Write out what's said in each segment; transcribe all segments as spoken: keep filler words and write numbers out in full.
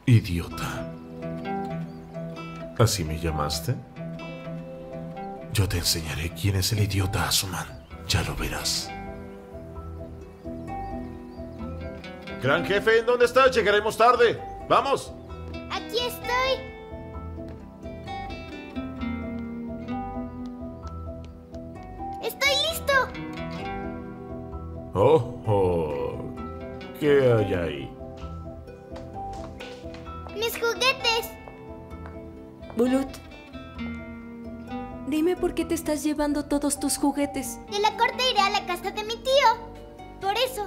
Idiota. ¿Así me llamaste? Yo te enseñaré quién es el idiota Asuman. Ya lo verás. Gran jefe, ¿en dónde estás? Llegaremos tarde. ¡Vamos! Aquí estoy. ¡Estoy listo! Oh, oh. ¿Qué hay ahí? ¡Mis juguetes! Bulut, dime por qué te estás llevando todos tus juguetes. De la corte iré a la casa de mi tío. Por eso.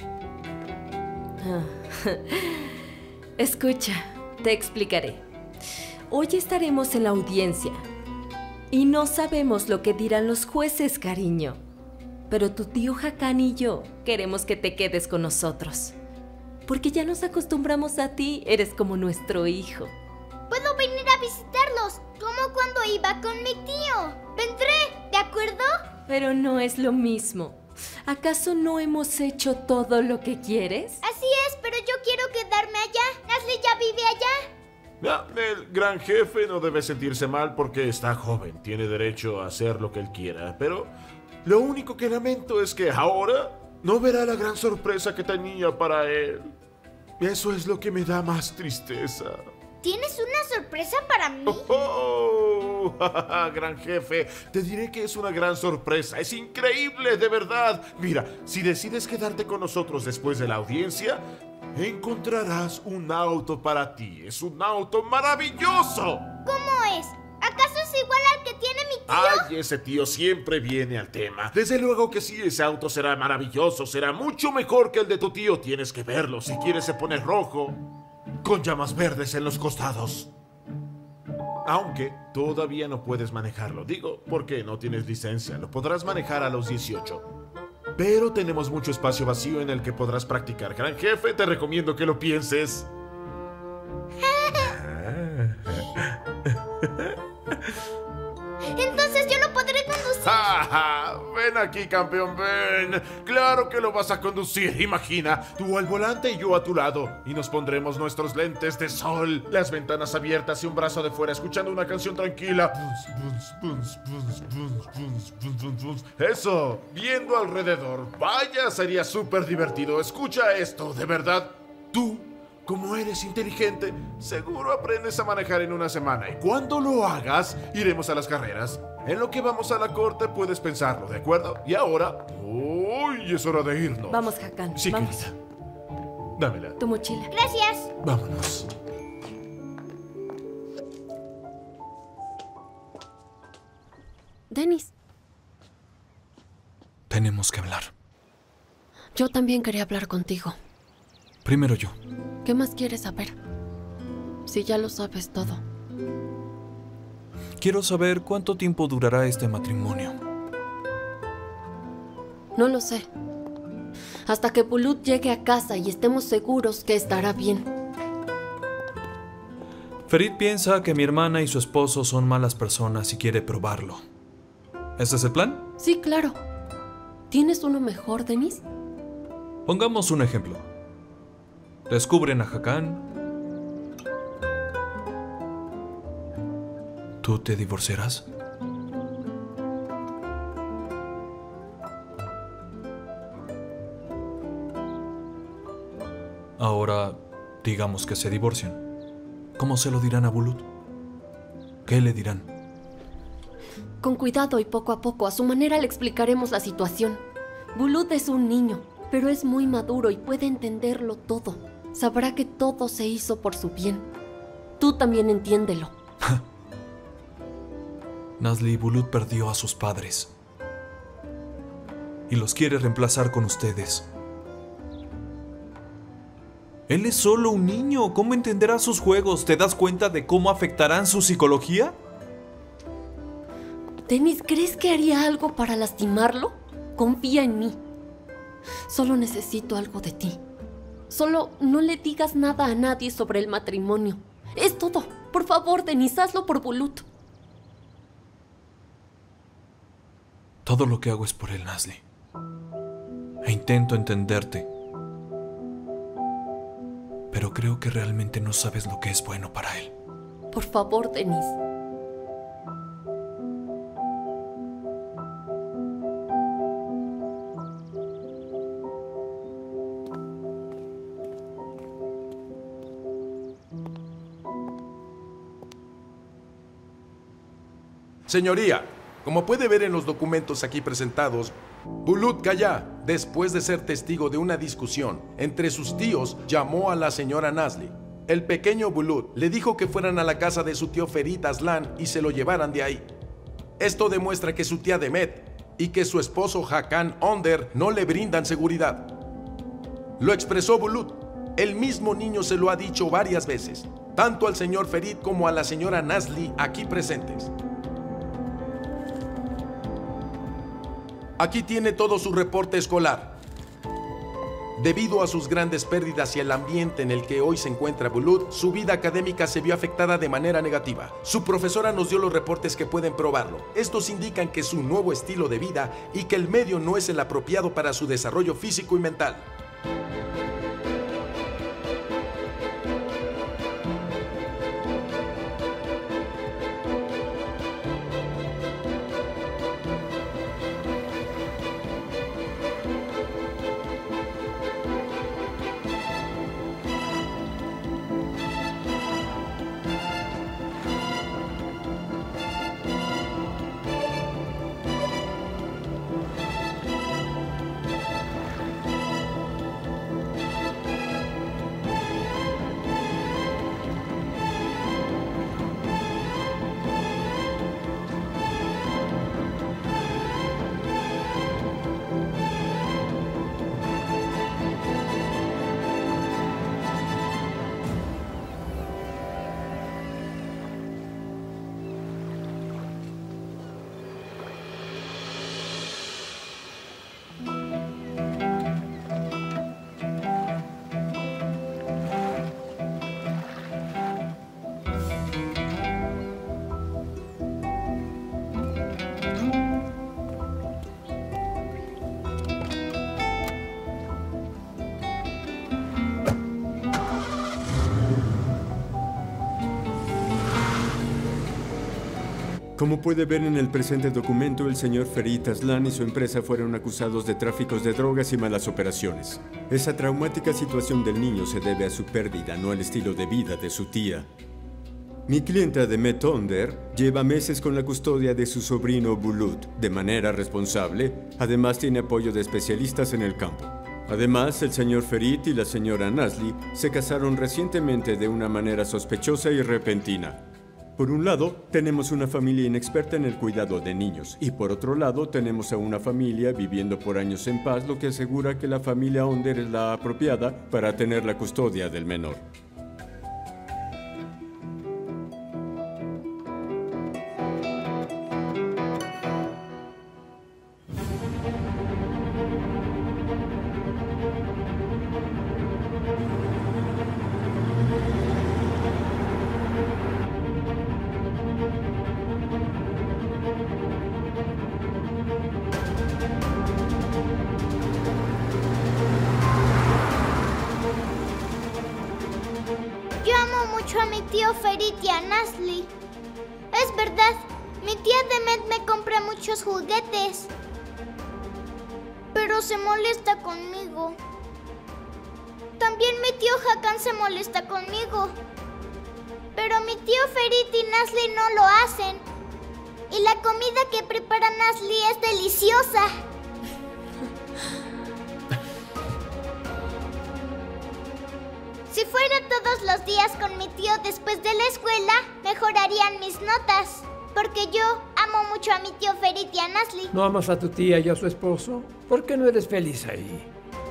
Ah. Escucha, te explicaré. Hoy estaremos en la audiencia y no sabemos lo que dirán los jueces, cariño. Pero tu tío Hakan y yo queremos que te quedes con nosotros. Porque ya nos acostumbramos a ti, eres como nuestro hijo. Puedo venir a visitarlos, como cuando iba con mi tío. Vendré, ¿de acuerdo? Pero no es lo mismo. ¿Acaso no hemos hecho todo lo que quieres? Así es, pero yo quiero quedarme allá. Nasli ya vive allá. Ah, el gran jefe no debe sentirse mal porque está joven. Tiene derecho a hacer lo que él quiera. Pero lo único que lamento es que ahora no verá la gran sorpresa que tenía para él. Eso es lo que me da más tristeza. ¿Tienes una sorpresa para mí? Oh, oh, gran jefe, te diré que es una gran sorpresa. Es increíble, de verdad. Mira, si decides quedarte con nosotros después de la audiencia, encontrarás un auto para ti. Es un auto maravilloso. ¿Cómo es? ¿Acaso es igual al que tiene mi tío? Ay, ese tío siempre viene al tema. Desde luego que sí, ese auto será maravilloso. Será mucho mejor que el de tu tío. Tienes que verlo. Si quieres se pone rojo, con llamas verdes en los costados. Aunque todavía no puedes manejarlo. Digo, porque no tienes licencia. Lo podrás manejar a los dieciocho. Pero tenemos mucho espacio vacío en el que podrás practicar. Gran jefe, te recomiendo que lo pienses. Entonces yo lo podré conducir. ¡Ja, ja! Ven aquí, campeón, ven. Claro que lo vas a conducir. Imagina, tú al volante y yo a tu lado. Y nos pondremos nuestros lentes de sol, las ventanas abiertas y un brazo de fuera, escuchando una canción tranquila. Eso, viendo alrededor. Vaya, sería súper divertido. Escucha esto, de verdad. Tú, como eres inteligente, seguro aprendes a manejar en una semana. Y cuando lo hagas, iremos a las carreras. En lo que vamos a la corte puedes pensarlo, ¿de acuerdo? Y ahora, uy, es hora de irnos. Vamos, Hakan. Sí, vamos. querida. Dámela. Tu mochila. Gracias. Vámonos. Dennis, Tenemos que hablar. yo también quería hablar contigo. Primero yo. ¿Qué más quieres saber? Si ya lo sabes todo. Quiero saber cuánto tiempo durará este matrimonio. No lo sé. Hasta que Bulut llegue a casa y estemos seguros que estará bien. Ferit piensa que mi hermana y su esposo son malas personas y quiere probarlo. ¿Ese es el plan? Sí, claro. ¿Tienes uno mejor, Dennis? Pongamos un ejemplo. Descubren a Hakan. ¿Tú te divorciarás? Ahora, digamos que se divorcian. ¿Cómo se lo dirán a Bulut? ¿Qué le dirán? Con cuidado y poco a poco, a su manera le explicaremos la situación. Bulut es un niño, pero es muy maduro y puede entenderlo todo. Sabrá que todo se hizo por su bien. Tú también entiéndelo. Nasli Bulut perdió a sus padres y los quiere reemplazar con ustedes. Él es solo un niño. ¿Cómo entenderá sus juegos? ¿Te das cuenta de cómo afectarán su psicología? Dennis, ¿crees que haría algo para lastimarlo? Confía en mí. Solo necesito algo de ti. Solo no le digas nada a nadie sobre el matrimonio. Es todo. Por favor, Dennis, hazlo por Bulut. Todo lo que hago es por él, Nasli. E intento entenderte. Pero pero creo que realmente no sabes lo que es bueno para él. Por favor, Denis. Señoría, como puede ver en los documentos aquí presentados, Bulut Kaya, después de ser testigo de una discusión entre sus tíos, llamó a la señora Nazli. El pequeño Bulut le dijo que fueran a la casa de su tío Ferit Aslan y se lo llevaran de ahí. Esto demuestra que su tía Demet y que su esposo Hakan Onder no le brindan seguridad. Lo expresó Bulut. El mismo niño se lo ha dicho varias veces, tanto al señor Ferit como a la señora Nazli aquí presentes. Aquí tiene todo su reporte escolar. Debido a sus grandes pérdidas y el ambiente en el que hoy se encuentra Bulut, su vida académica se vio afectada de manera negativa. Su profesora nos dio los reportes que pueden probarlo. Estos indican que su nuevo estilo de vida y que el medio no es el apropiado para su desarrollo físico y mental. Como puede ver en el presente documento, el señor Ferit Aslan y su empresa fueron acusados de tráficos de drogas y malas operaciones. Esa traumática situación del niño se debe a su pérdida, no al estilo de vida de su tía. Mi clienta Demet Onder lleva meses con la custodia de su sobrino Bulut, de manera responsable. Además, tiene apoyo de especialistas en el campo. Además, el señor Ferit y la señora Nazli se casaron recientemente de una manera sospechosa y repentina. Por un lado, tenemos una familia inexperta en el cuidado de niños, y por otro lado, tenemos a una familia viviendo por años en paz, lo que asegura que la familia Onder es la apropiada para tener la custodia del menor. A mi tío Ferit y a Nazli. Es verdad, mi tía Demet me compra muchos juguetes, pero se molesta conmigo. También mi tío Hakan se molesta conmigo, pero mi tío Ferit y Nazli no lo hacen. Y la comida que prepara Nazli es deliciosa. Si fuera todos los días con mi tío después de la escuela, mejorarían mis notas. Porque yo amo mucho a mi tío Ferit y a Nazli. ¿No amas a tu tía y a su esposo? ¿Por qué no eres feliz ahí?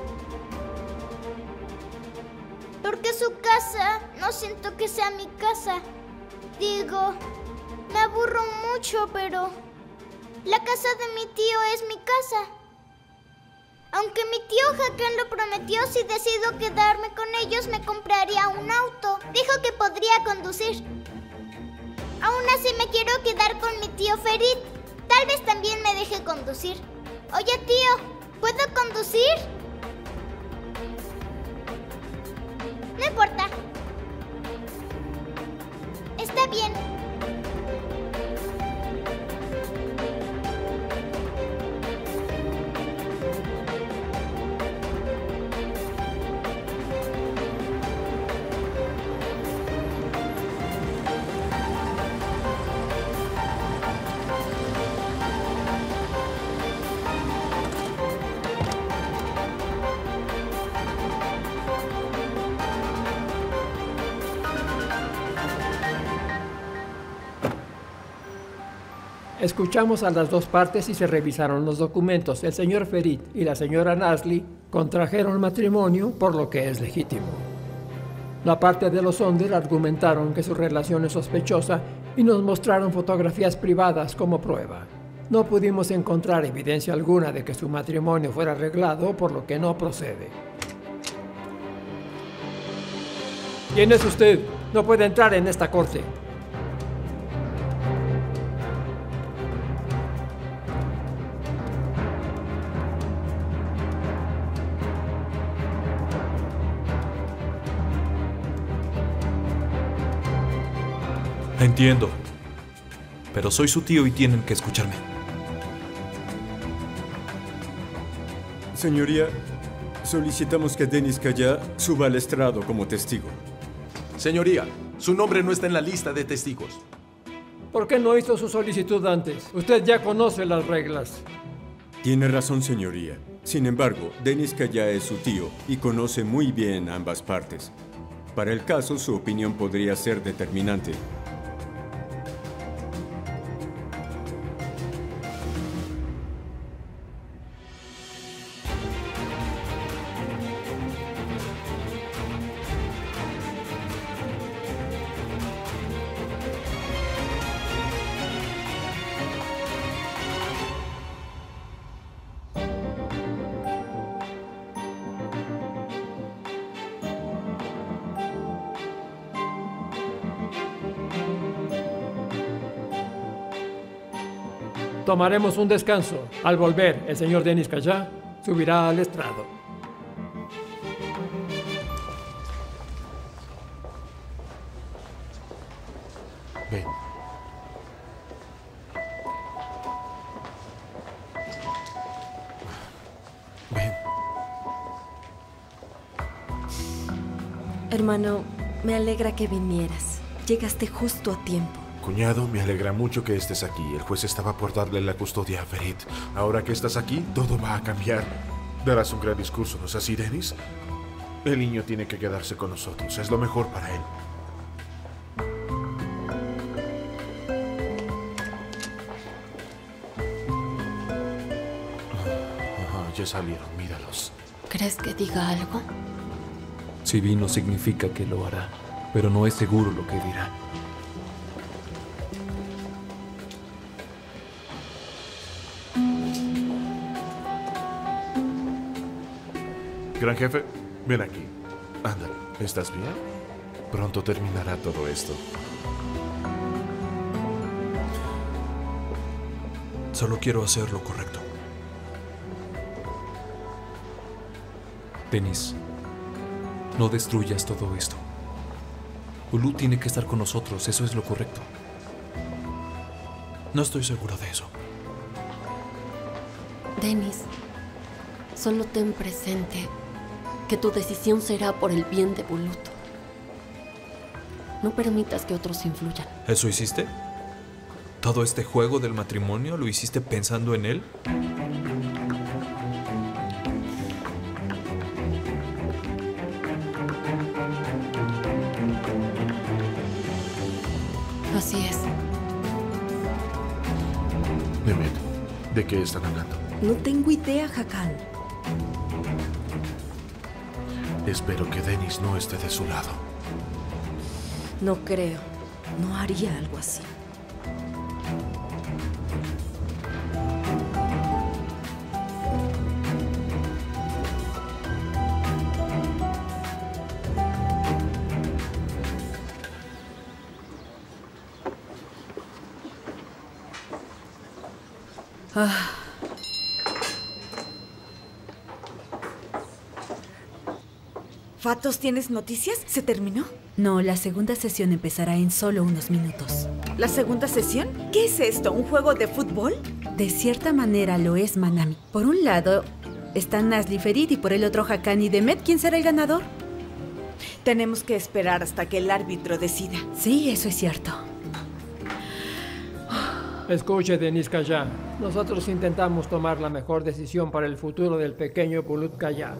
Porque su casa no siento que sea mi casa. Digo, me aburro mucho, pero la casa de mi tío es mi casa. Aunque mi tío Hakan lo prometió, si decido quedarme con ellos me compraría un auto. Dijo que podría conducir. Aún así me quiero quedar con mi tío Ferit. Tal vez también me deje conducir. Oye, tío, ¿puedo conducir? No importa. Está bien. Escuchamos a las dos partes y se revisaron los documentos. El señor Ferit y la señora Nasli contrajeron matrimonio, por lo que es legítimo. La parte de los Onder argumentaron que su relación es sospechosa y nos mostraron fotografías privadas como prueba. No pudimos encontrar evidencia alguna de que su matrimonio fuera arreglado, por lo que no procede. ¿Quién es usted? No puede entrar en esta corte. Entiendo. Pero soy su tío y tienen que escucharme. Señoría, solicitamos que Denis Kaya suba al estrado como testigo. Señoría, su nombre no está en la lista de testigos. ¿Por qué no hizo su solicitud antes? Usted ya conoce las reglas. Tiene razón, señoría. Sin embargo, Denis Kaya es su tío y conoce muy bien ambas partes. Para el caso, su opinión podría ser determinante. Tomaremos un descanso. Al volver, el señor Denis Kaya subirá al estrado. Ven. Ven. Hermano, me alegra que vinieras. Llegaste justo a tiempo. Cuñado, me alegra mucho que estés aquí. El juez estaba por darle la custodia a Ferit. Ahora que estás aquí, todo va a cambiar. Darás un gran discurso, ¿no es así, Denis? El niño tiene que quedarse con nosotros. Es lo mejor para él. Ah, ya salieron, míralos. ¿Crees que diga algo? Si vino significa que lo hará, pero no es seguro lo que dirá. Gran jefe, ven aquí. Anda, ¿estás bien? Pronto terminará todo esto. Solo quiero hacer lo correcto. Denis, no destruyas todo esto. Bulut tiene que estar con nosotros, eso es lo correcto. No estoy seguro de eso. Denis, solo ten presente que tu decisión será por el bien de Bulut. No permitas que otros influyan. ¿Eso hiciste? ¿Todo este juego del matrimonio lo hiciste pensando en él? Así es. Mehmet, ¿de qué están hablando? No tengo idea, Hakan. Espero que Denis no esté de su lado. No creo. No haría algo así. Ah. Fatos, ¿tienes noticias? ¿Se terminó? No, la segunda sesión empezará en solo unos minutos. ¿La segunda sesión? ¿Qué es esto? ¿Un juego de fútbol? De cierta manera lo es, Manami. Por un lado están Nazli, Ferit y por el otro Hakan y Demet. ¿Quién será el ganador? Tenemos que esperar hasta que el árbitro decida. Sí, eso es cierto. Escuche, Deniz Kaya. Nosotros intentamos tomar la mejor decisión para el futuro del pequeño Bulut Kaya.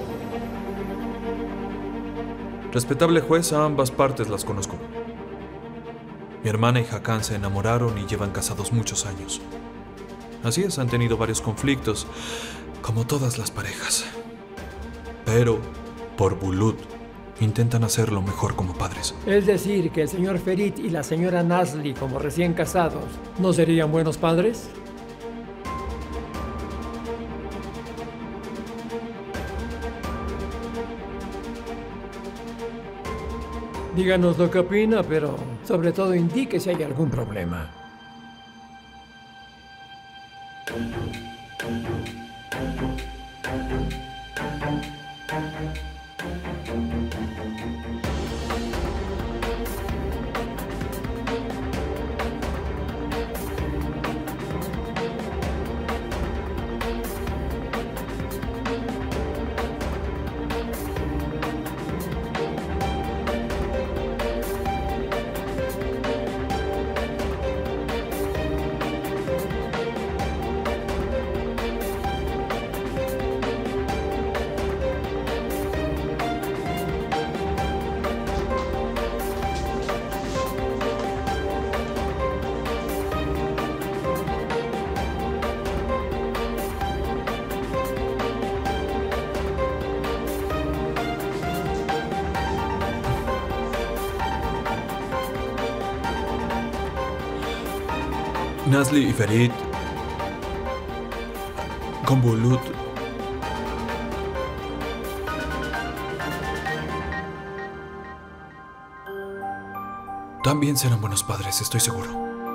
Respetable juez, a ambas partes las conozco. Mi hermana y Hakan se enamoraron y llevan casados muchos años. Así es, han tenido varios conflictos, como todas las parejas. Pero, por Bulut, intentan hacerlo mejor como padres. Es decir, que el señor Ferit y la señora Nazli, como recién casados, ¿no serían buenos padres? Díganos lo que opina, pero sobre todo indique si hay algún problema. Nazli y Ferit, con Bulut, también serán buenos padres, estoy seguro.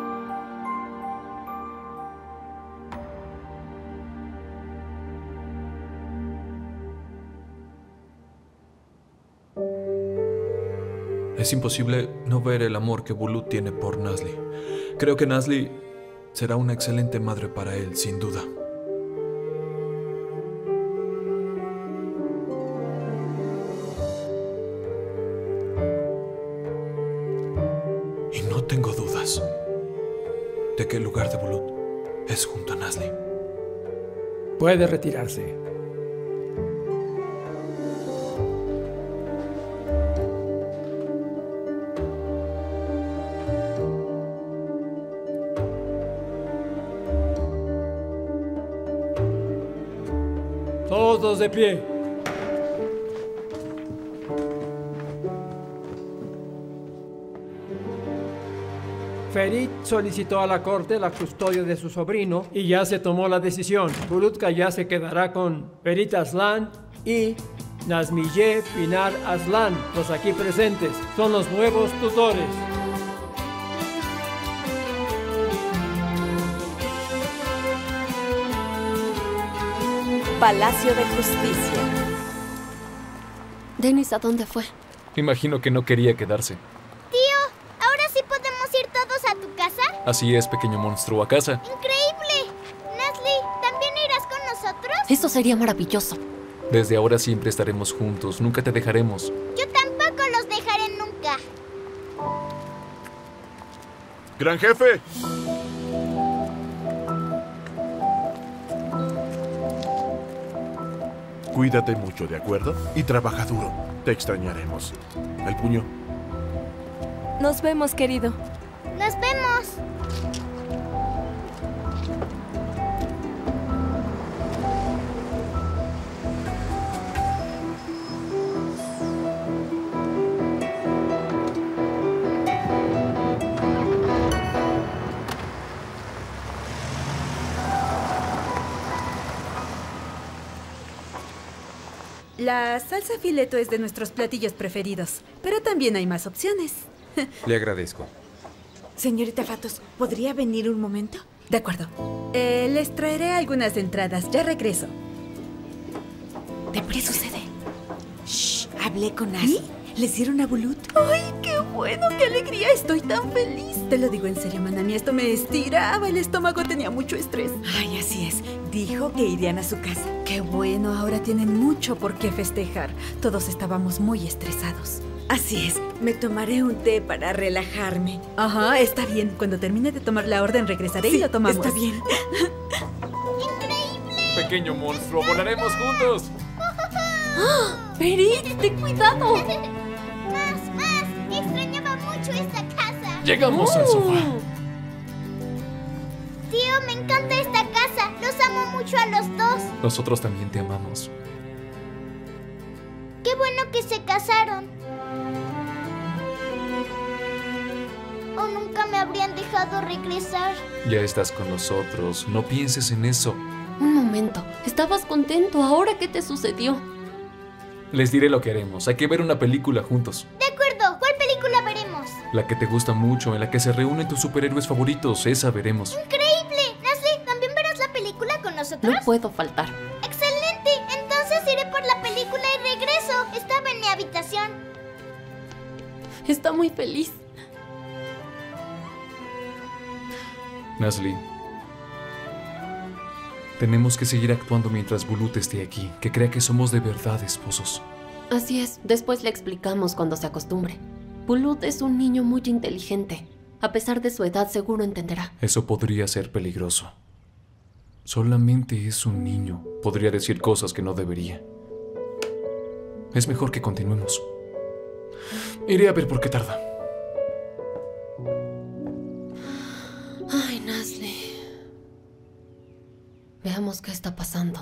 Es imposible no ver el amor que Bulut tiene por Nazli. Creo que Nazli será una excelente madre para él, sin duda. Y no tengo dudas de que el lugar de Bulut es junto a Nazli. Puede retirarse. Todos de pie. Ferit solicitó a la corte la custodia de su sobrino y ya se tomó la decisión. Bulut Kaya se quedará con Ferit Aslan y Nazmiye Pinar Aslan. Los aquí presentes son los nuevos tutores. Palacio de Justicia. Denis, ¿a dónde fue? Imagino que no quería quedarse. Tío, ¿ahora sí podemos ir todos a tu casa? Así es, pequeño monstruo, a casa. ¡Increíble! Nazli, ¿también irás con nosotros? Eso sería maravilloso. Desde ahora siempre estaremos juntos, nunca te dejaremos. Yo tampoco los dejaré nunca. ¡Gran jefe! Cuídate mucho, ¿de acuerdo? Y trabaja duro. Te extrañaremos. ¿El puño? Nos vemos, querido. ¡Nos vemos! La salsa fileto es de nuestros platillos preferidos, pero también hay más opciones. Le agradezco. Señorita Fatos, ¿podría venir un momento? De acuerdo. Eh, les traeré algunas entradas. Ya regreso. ¿Qué sucede? Shh, Hablé con Ashley. ¿Les dieron a Bulut? ¡Ay, qué bueno! ¡Qué alegría! Estoy tan feliz. Te lo digo en serio, Manami. Esto me estiraba el estómago. Tenía mucho estrés. Ay, así es. Dijo que irían a su casa. Qué bueno. Ahora tienen mucho por qué festejar. Todos estábamos muy estresados. Así es. Me tomaré un té para relajarme. Ajá, está bien. Cuando termine de tomar la orden, regresaré Sí, y lo tomamos. está bien. Pequeño monstruo, volaremos juntos. ¡Ah! ¡Ferit, ten cuidado! Más, más. Extrañaba mucho esta casa. Llegamos al sofá. Tío, me encanta esta casa. Los amo mucho a los dos. Nosotros también te amamos. Qué bueno que se casaron. O nunca me habrían dejado regresar. Ya estás con nosotros. No pienses en eso. Un momento. Estabas contento. ¿Ahora qué te sucedió? Les diré lo que haremos. Hay que ver una película juntos. De acuerdo. ¿Cuál película veremos? La que te gusta mucho, en la que se reúnen tus superhéroes favoritos. Esa veremos. ¡Increíble! Nasli, ¿también verás la película con nosotros? No puedo faltar. ¡Excelente! Entonces iré por la película y regreso. Estaba en mi habitación. Está muy feliz. Nasli, tenemos que seguir actuando mientras Bulut esté aquí. Que crea que somos de verdad esposos. Así es. Después le explicamos cuando se acostumbre. Bulut es un niño muy inteligente. A pesar de su edad, seguro entenderá. Eso podría ser peligroso. Solamente es un niño. Podría decir cosas que no debería. Es mejor que continuemos. Iré a ver por qué tarda. Ay, Nasli. Veamos qué está pasando.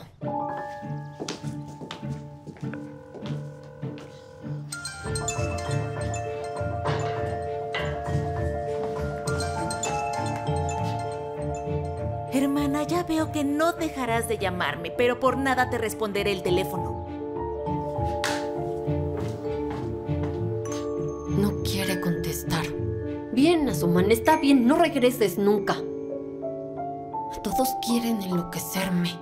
Hermana, ya veo que no dejarás de llamarme, pero por nada te responderé el teléfono. No quiere contestar. Bien, Asuman, está bien, no regreses nunca. Todos quieren enloquecerme.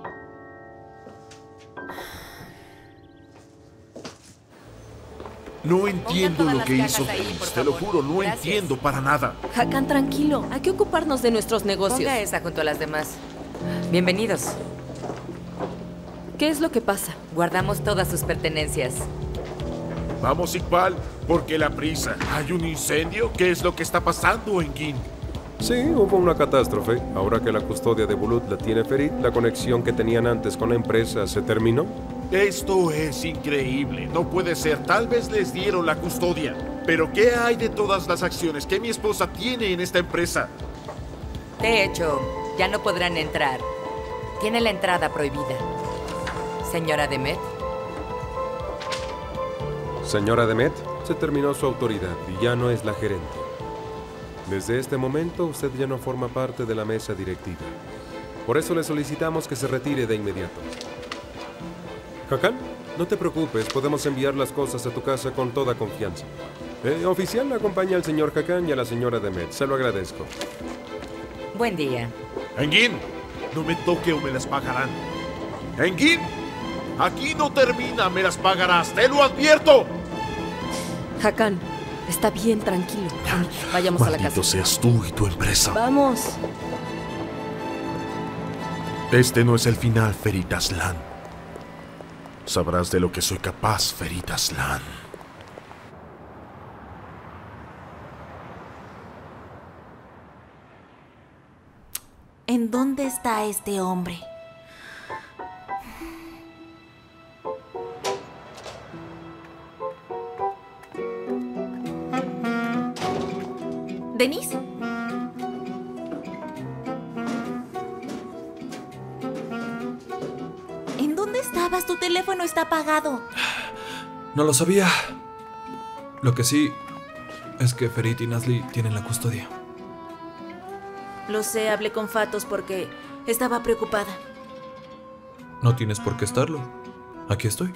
No entiendo lo que hizo Feliz, te lo juro, no entiendo para nada. Hakan, tranquilo, hay que ocuparnos de nuestros negocios. Ponga esa junto a las demás. Bienvenidos. ¿Qué es lo que pasa? Guardamos todas sus pertenencias. Vamos, Iqbal, ¿por qué la prisa? ¿Hay un incendio? ¿Qué es lo que está pasando, Engin? Sí, hubo una catástrofe. Ahora que la custodia de Bulut la tiene Ferit, la conexión que tenían antes con la empresa se terminó. Esto es increíble. No puede ser. Tal vez les dieron la custodia. Pero ¿qué hay de todas las acciones que mi esposa tiene en esta empresa? De hecho, ya no podrán entrar. Tiene la entrada prohibida. Señora Demet. Señora Demet, se terminó su autoridad y ya no es la gerente. Desde este momento, usted ya no forma parte de la mesa directiva. Por eso le solicitamos que se retire de inmediato. Hakan, no te preocupes, podemos enviar las cosas a tu casa con toda confianza. Eh, oficial, acompaña al señor Hakan y a la señora Demet. Se lo agradezco. Buen día. Engin, no me toque o me las pagarán. Engin, aquí no termina, me las pagarás, te lo advierto. Hakan, está bien, tranquilo. Vayamos a la casa. Maldito seas tú y tu empresa. Vamos. Este no es el final, Ferit Aslan. Sabrás de lo que soy capaz, Ferit Aslan. ¿En dónde está este hombre? ¿Denise? ¿En dónde estabas? Tu teléfono está apagado. No lo sabía. Lo que sí es que Ferit y Nasli tienen la custodia. Lo sé, hablé con Fatos porque estaba preocupada. No tienes por qué estarlo. Aquí estoy.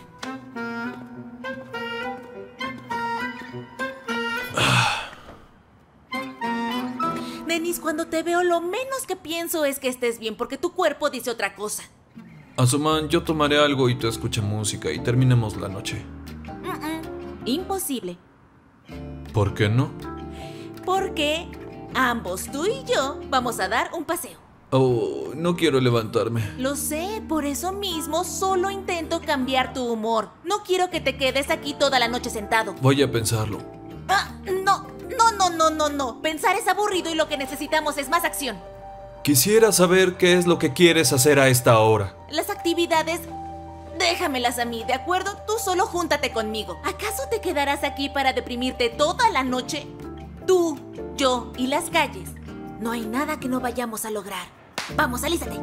Denise, cuando te veo, lo menos que pienso es que estés bien, porque tu cuerpo dice otra cosa. Asuman, yo tomaré algo y tú escucha música y terminemos la noche. Mm-mm. Imposible. ¿Por qué no? Porque ambos, tú y yo, vamos a dar un paseo. Oh, no quiero levantarme. Lo sé, por eso mismo solo intento cambiar tu humor. No quiero que te quedes aquí toda la noche sentado. Voy a pensarlo. Ah, no, no, no, no, no, no. Pensar es aburrido y lo que necesitamos es más acción. Quisiera saber qué es lo que quieres hacer a esta hora. Las actividades, déjamelas a mí, ¿de acuerdo? Tú solo júntate conmigo. ¿Acaso te quedarás aquí para deprimirte toda la noche? Tú, yo y las calles. No hay nada que no vayamos a lograr. Vamos, alízate.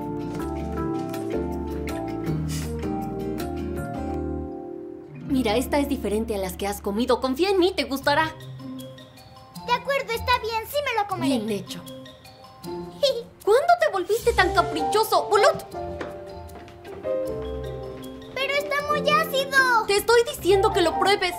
Mira, esta es diferente a las que has comido. Confía en mí, te gustará. De acuerdo, está bien, sí me lo comeré. Bien hecho. ¿Cuándo te volviste tan caprichoso, Bulut? Pero está muy ácido. Te estoy diciendo que lo pruebes.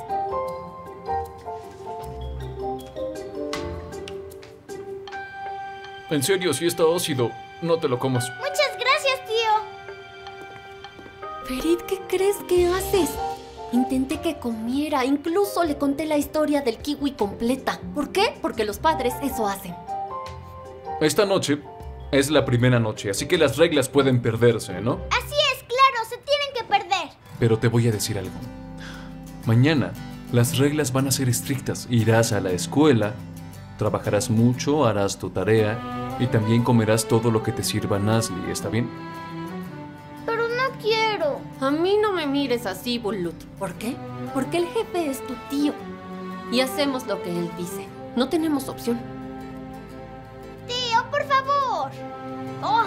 En serio, si está ácido, no te lo comas. Muchas gracias, tío. Ferit, ¿qué crees que haces? Intenté que comiera, incluso le conté la historia del kiwi completa. ¿Por qué? Porque los padres eso hacen. Esta noche es la primera noche, así que las reglas pueden perderse, ¿no? Así es, claro, se tienen que perder. Pero te voy a decir algo. Mañana las reglas van a ser estrictas. Irás a la escuela, trabajarás mucho, harás tu tarea y también comerás todo lo que te sirva Nazli, ¿está bien? Pero no quiero. A mí no me mires así, Bulut. ¿Por qué? Porque el jefe es tu tío y hacemos lo que él dice. No tenemos opción. Tío, por favor. Oh.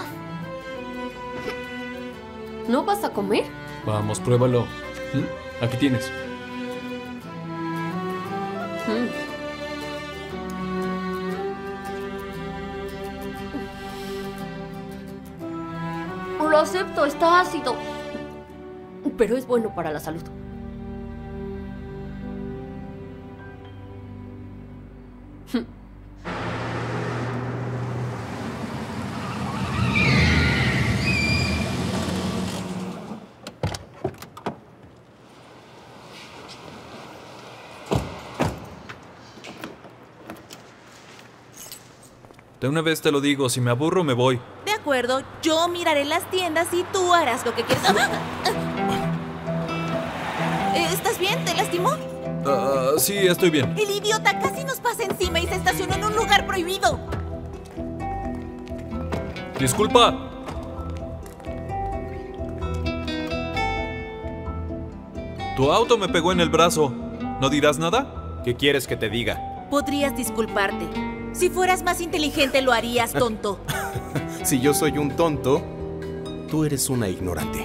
¿No vas a comer? Vamos, pruébalo. ¿Mm? Aquí tienes. Mm. Lo acepto, está ácido. Pero es bueno para la salud. De una vez te lo digo, si me aburro me voy. De acuerdo, yo miraré las tiendas y tú harás lo que quieras. ¿Estás bien? ¿Te lastimó? Uh, sí, estoy bien. El idiota casi nos pasa encima y se estacionó en un lugar prohibido. Disculpa. Tu auto me pegó en el brazo. ¿No dirás nada? ¿Qué quieres que te diga? Podrías disculparte. Si fueras más inteligente lo harías, tonto. Si yo soy un tonto, tú eres una ignorante.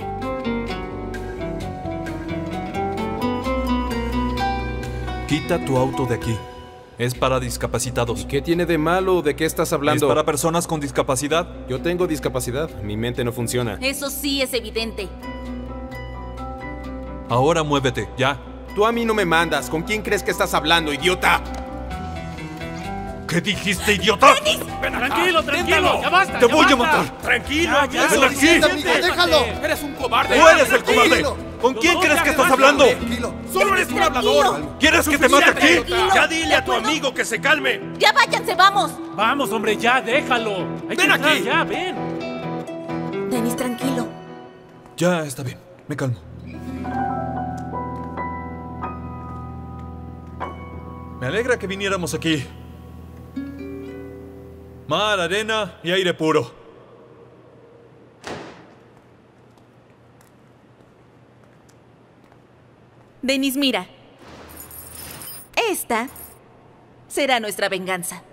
Quita tu auto de aquí. Es para discapacitados. ¿Y qué tiene de malo? ¿De qué estás hablando? Es para personas con discapacidad. Yo tengo discapacidad. Mi mente no funciona. Eso sí es evidente. Ahora muévete, ya. Tú a mí no me mandas. ¿Con quién crees que estás hablando, idiota? ¿Qué dijiste, idiota? ¡Denis! Ven acá, tranquilo, tranquilo, ya basta. ¡Te ya voy basta. a matar! Tranquilo, ya, ya. ven aquí. Déjalo. Eres un cobarde. ¡Tú eres el cobarde! ¿Con quién No, crees ya, que estás basta, hablando? tranquilo. Solo eres un hablador. ¿Quieres que te mate aquí? Tranquilo. Ya dile a tu ¿De acuerdo? amigo que se calme. ¡Ya váyanse, vamos! Vamos, hombre, ya, déjalo. Hay que Ven entrar, aquí. ya, ven. Denis, tranquilo. Ya, está bien. Me calmo. Me alegra que viniéramos aquí. Mar, arena y aire puro. Denis, mira. Esta será nuestra venganza.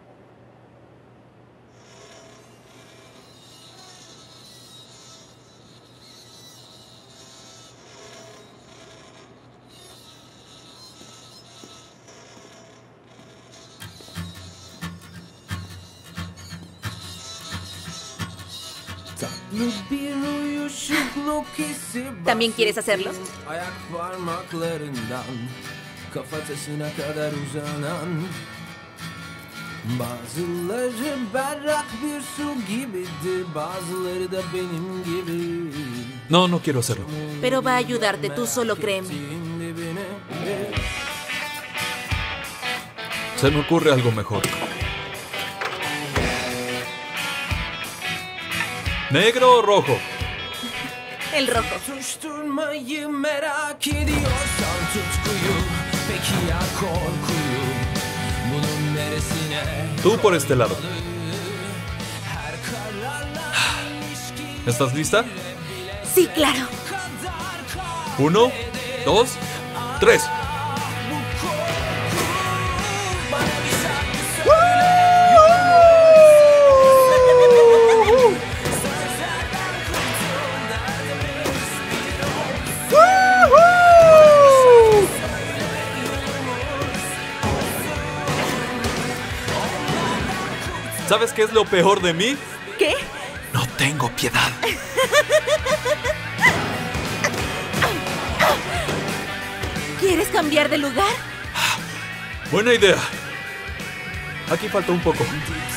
¿También quieres hacerlo? Ayak parmaklarından kafatasına kadar uzanan bazıları berrak bir su gibidir, bazıları da benim gibi. No, no quiero hacerlo. Pero va a ayudarte, tú solo créeme. Dibine Se me ocurre algo mejor. ¿Negro o rojo? El rojo. Susturmayı merak ediyorsan tutkuyu, peki ya korkuyu, bunun neresine? Tú por este lado. ¿Estás lista? Sí, claro. Uno, dos, tres. ¿Sabes qué es lo peor de mí? ¿Qué? No tengo piedad. ¿Quieres cambiar de lugar? Buena idea. Aquí falta un poco.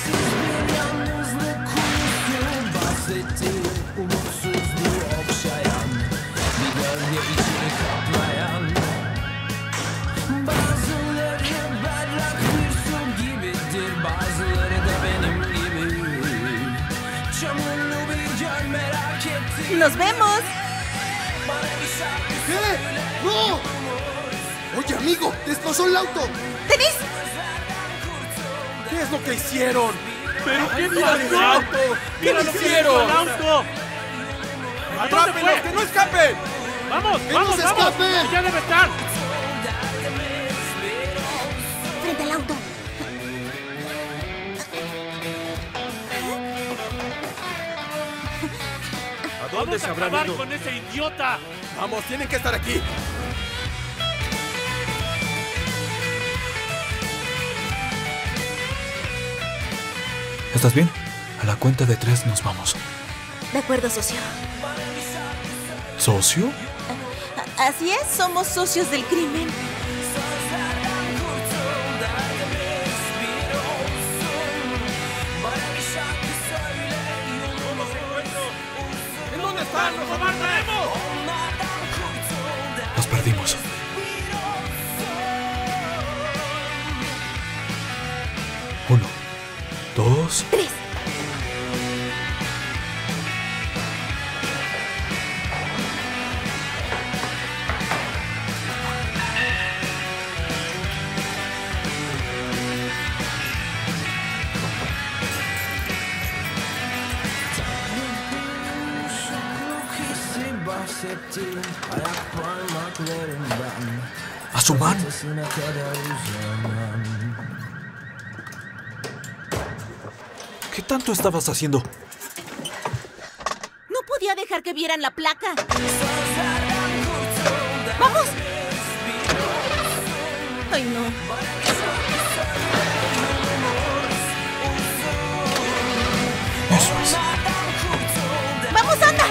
¡Nos vemos! ¿Qué? ¡No! Oye, amigo, destrozó el auto. ¡Denis! ¿Qué es lo que hicieron? ¿Pero qué ¡Mira el auto! ¡Mira lo que hicieron! ¡Auto! ¡Atrápenlos, que no escapen! ¡Vamos, ¡Que vamos, no se vamos! escapen! ¡Ya debe estar! Frente al auto. ¿A dónde se habrán ido? Con ese idiota! Vamos, tienen que estar aquí. ¿Estás bien? A la cuenta de tres nos vamos. De acuerdo, socio. ¿Socio? A- Así es, somos socios del crimen. ¿En dónde están? ¡Nos amarraremos! Nos perdimos. Uno, dos, tres. ¡Asuman! ¿Qué tanto estabas haciendo? No podía dejar que vieran la placa. ¡Vamos! ¡Ay, no! Eso es. ¡Vamos, anda!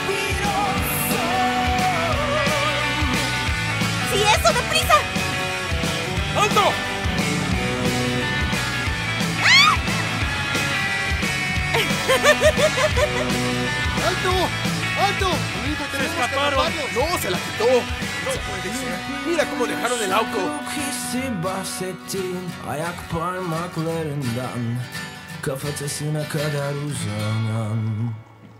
¡Sí, eso, deprisa! ¡Alto! ¡Alto! ¡Alto! Amigo, tenemos que atraparlos. No, se la quitó. No puede ser. Mira cómo dejaron el auto. Hissi bahsettiğin ayak parmaklarından, kafatasına kadar uzanan.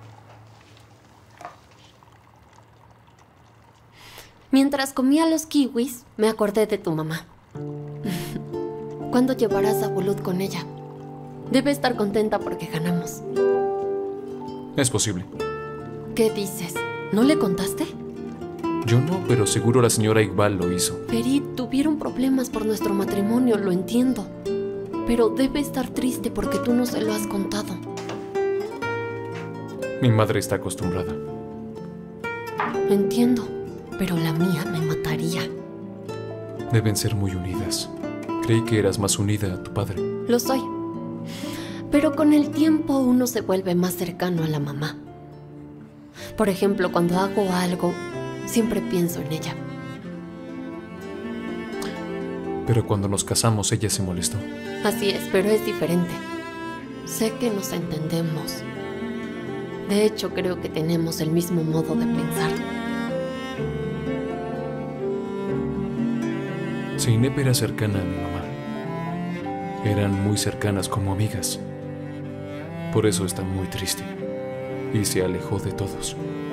Mientras comía los kiwis, me acordé de tu mamá. ¿Cuándo llevarás a Bulut con ella? Debe estar contenta porque ganamos. Es posible. ¿Qué dices? ¿No le contaste? Yo no, pero seguro la señora Iqbal lo hizo. Ferit, tuvieron problemas por nuestro matrimonio, lo entiendo. Pero debe estar triste porque tú no se lo has contado. Mi madre está acostumbrada. Entiendo, pero la mía me mataría. Deben ser muy unidas. Creí que eras más unida a tu padre. Lo soy. Pero con el tiempo uno se vuelve más cercano a la mamá. Por ejemplo, cuando hago algo, siempre pienso en ella. Pero cuando nos casamos, ella se molestó. Así es, pero es diferente. Sé que nos entendemos. De hecho, creo que tenemos el mismo modo de pensar. Zeynep era cercana a mi mamá. Eran muy cercanas como amigas. Por eso está muy triste. Y se alejó de todos.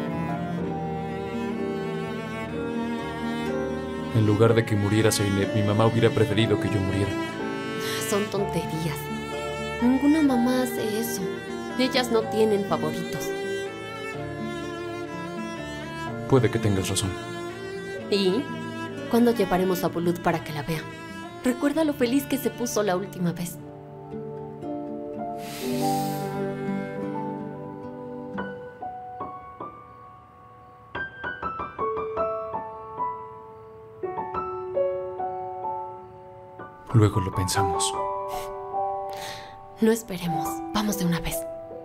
En lugar de que muriera Zeynep, mi mamá hubiera preferido que yo muriera. Son tonterías. Ninguna mamá hace eso. Ellas no tienen favoritos. Puede que tengas razón. ¿Y cuándo llevaremos a Bulut para que la vea? Recuerda lo feliz que se puso la última vez. Luego lo pensamos. No esperemos. Vamos de una vez.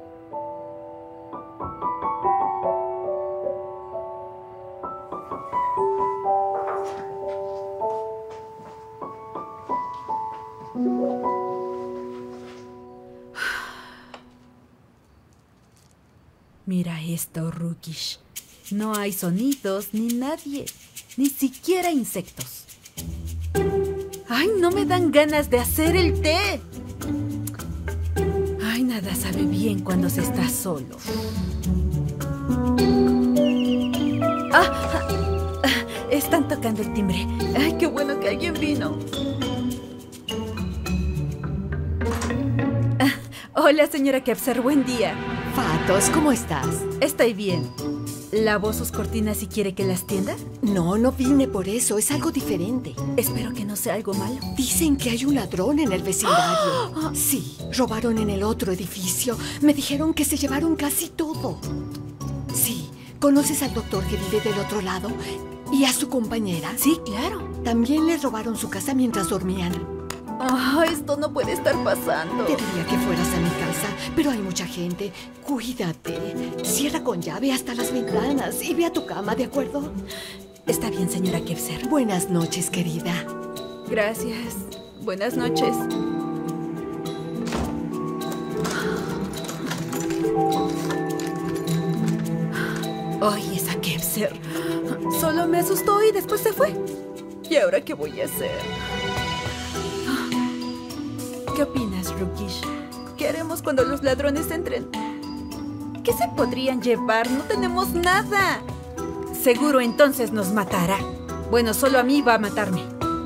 Mira esto, Rukish. No hay sonidos ni nadie, ni siquiera insectos. ¡Ay, no me dan ganas de hacer el té! Ay, nada sabe bien cuando se está solo. ¡Ah! ah, Están tocando el timbre. ¡Ay, qué bueno que alguien vino! Ah, hola, señora Kepser, buen día. Fatos, ¿cómo estás? Estoy bien. ¿Lavó sus cortinas y quiere que las tienda? No, no vine por eso. Es algo diferente. Espero que no sea algo malo. Dicen que hay un ladrón en el vecindario. ¡Ah! Sí, robaron en el otro edificio. Me dijeron que se llevaron casi todo. Sí, ¿conoces al doctor que vive del otro lado? ¿Y a su compañera? Sí, claro. También le robaron su casa mientras dormían. Oh, esto no puede estar pasando. Te diría que fueras a mi casa, pero hay mucha gente. Cuídate. Cierra con llave hasta las ventanas y ve a tu cama, ¿de acuerdo? Está bien, señora Kepser. Buenas noches, querida. Gracias. Buenas noches. Ay, esa Kepser. Solo me asustó y después se fue. ¿Y ahora qué voy a hacer? ¿Qué opinas, Rukish? ¿Qué haremos cuando los ladrones entren? ¿Qué se podrían llevar? No tenemos nada. Seguro entonces nos matará. Bueno, solo a mí va a matarme.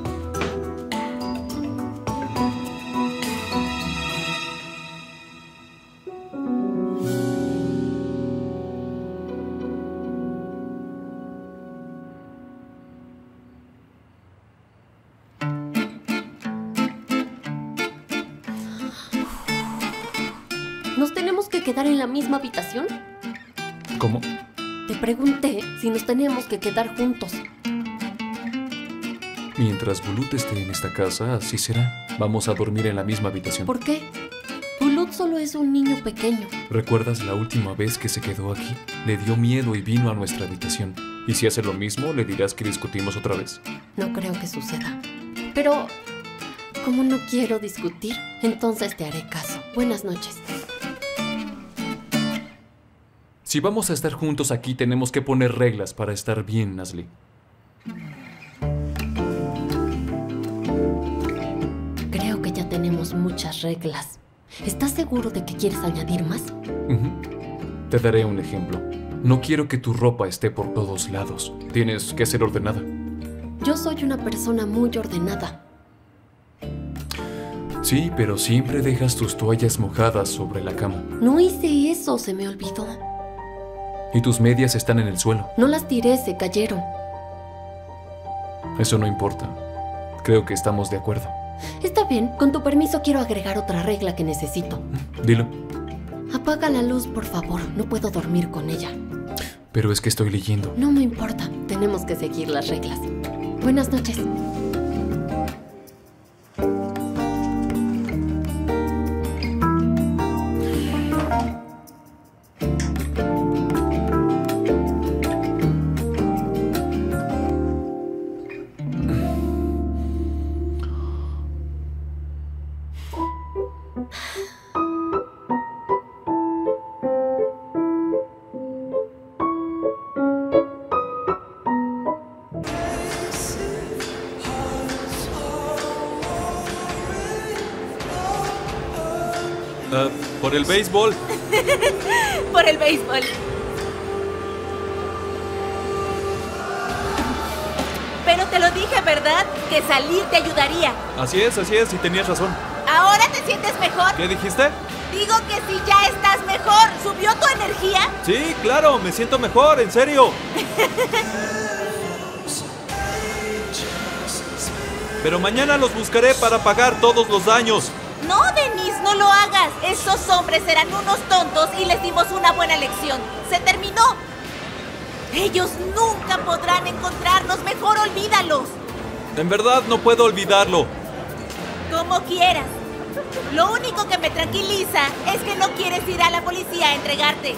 ¿Nos tenemos que quedar en la misma habitación? ¿Cómo? Te pregunté si nos tenemos que quedar juntos. Mientras Bulut esté en esta casa, así será. Vamos a dormir en la misma habitación. ¿Por qué? Bulut solo es un niño pequeño. ¿Recuerdas la última vez que se quedó aquí? Le dio miedo y vino a nuestra habitación. ¿Y si hace lo mismo, le dirás que discutimos otra vez? No creo que suceda. Pero, como no quiero discutir, entonces te haré caso. Buenas noches. Si vamos a estar juntos aquí, tenemos que poner reglas para estar bien, Nazli. Creo que ya tenemos muchas reglas. ¿Estás seguro de que quieres añadir más? Uh-huh. Te daré un ejemplo. No quiero que tu ropa esté por todos lados. Tienes que ser ordenada. Yo soy una persona muy ordenada. Sí, pero siempre dejas tus toallas mojadas sobre la cama. No hice eso, se me olvidó. Y tus medias están en el suelo. No las tiré, se cayeron. Eso no importa. Creo que estamos de acuerdo. Está bien, con tu permiso quiero agregar otra regla que necesito. Dilo. Apaga la luz, por favor. No puedo dormir con ella. Pero es que estoy leyendo. No me importa. Tenemos que seguir las reglas. Buenas noches. Por el béisbol. Por el béisbol. Pero te lo dije, ¿verdad? Que salir te ayudaría. Así es, así es, y tenías razón. ¿Ahora te sientes mejor? ¿Qué dijiste? Digo que si ya estás mejor. ¿Subió tu energía? Sí, claro, me siento mejor, en serio. Pero mañana los buscaré para pagar todos los daños. No, Denise, no lo hagas. Esos hombres eran unos tontos y les dimos una buena lección. Se terminó. Ellos nunca podrán encontrarnos. Mejor olvídalos. En verdad no puedo olvidarlo. Como quieras. Lo único que me tranquiliza es que no quieres ir a la policía a entregarte.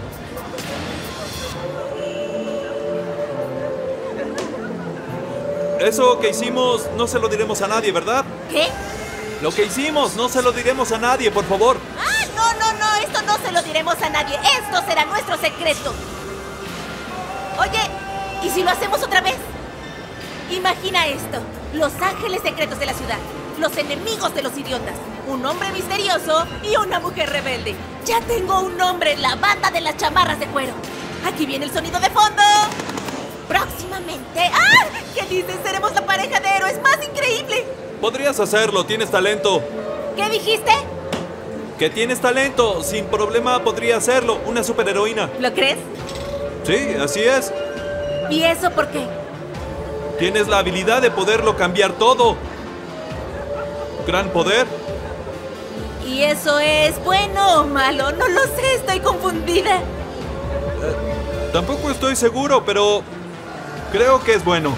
Eso que hicimos no se lo diremos a nadie, ¿verdad? ¿Qué? Lo que hicimos no se lo diremos a nadie, por favor. Ah, no, no, no, esto no se lo diremos a nadie. Esto será nuestro secreto. Oye, ¿y si lo hacemos otra vez? Imagina esto. Los ángeles secretos de la ciudad. Los enemigos de los idiotas. Un hombre misterioso y una mujer rebelde. Ya tengo un nombre, la banda de las chamarras de cuero. Aquí viene el sonido de fondo. Próximamente. ¡Ah! ¿Qué dices? Seremos la pareja de héroes más increíble. Podrías hacerlo, tienes talento. ¿Qué dijiste? Que tienes talento, sin problema podría hacerlo. Una superheroína. ¿Lo crees? Sí, así es. ¿Y eso por qué? Tienes la habilidad de poderlo cambiar todo. Gran poder. ¿Y eso es bueno o malo? No lo sé, estoy confundida. Eh, tampoco estoy seguro, pero creo que es bueno.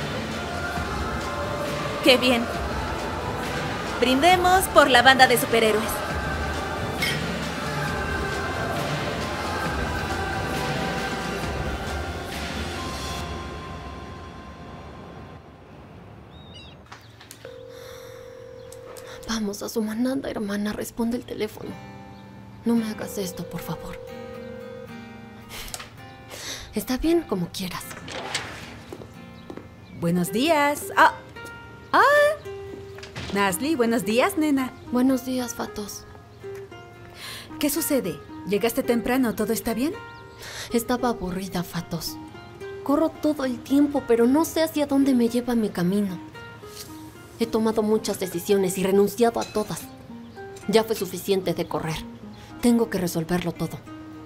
Qué bien. Brindemos por la banda de superhéroes. Vamos a su manada, hermana. Responde el teléfono. No me hagas esto, por favor. Está bien, como quieras. Buenos días. Ah, ah. Nasli, buenos días, nena. Buenos días, Fatos. ¿Qué sucede? ¿Llegaste temprano? ¿Todo está bien? Estaba aburrida, Fatos. Corro todo el tiempo, pero no sé hacia dónde me lleva mi camino. He tomado muchas decisiones y renunciado a todas. Ya fue suficiente de correr. Tengo que resolverlo todo.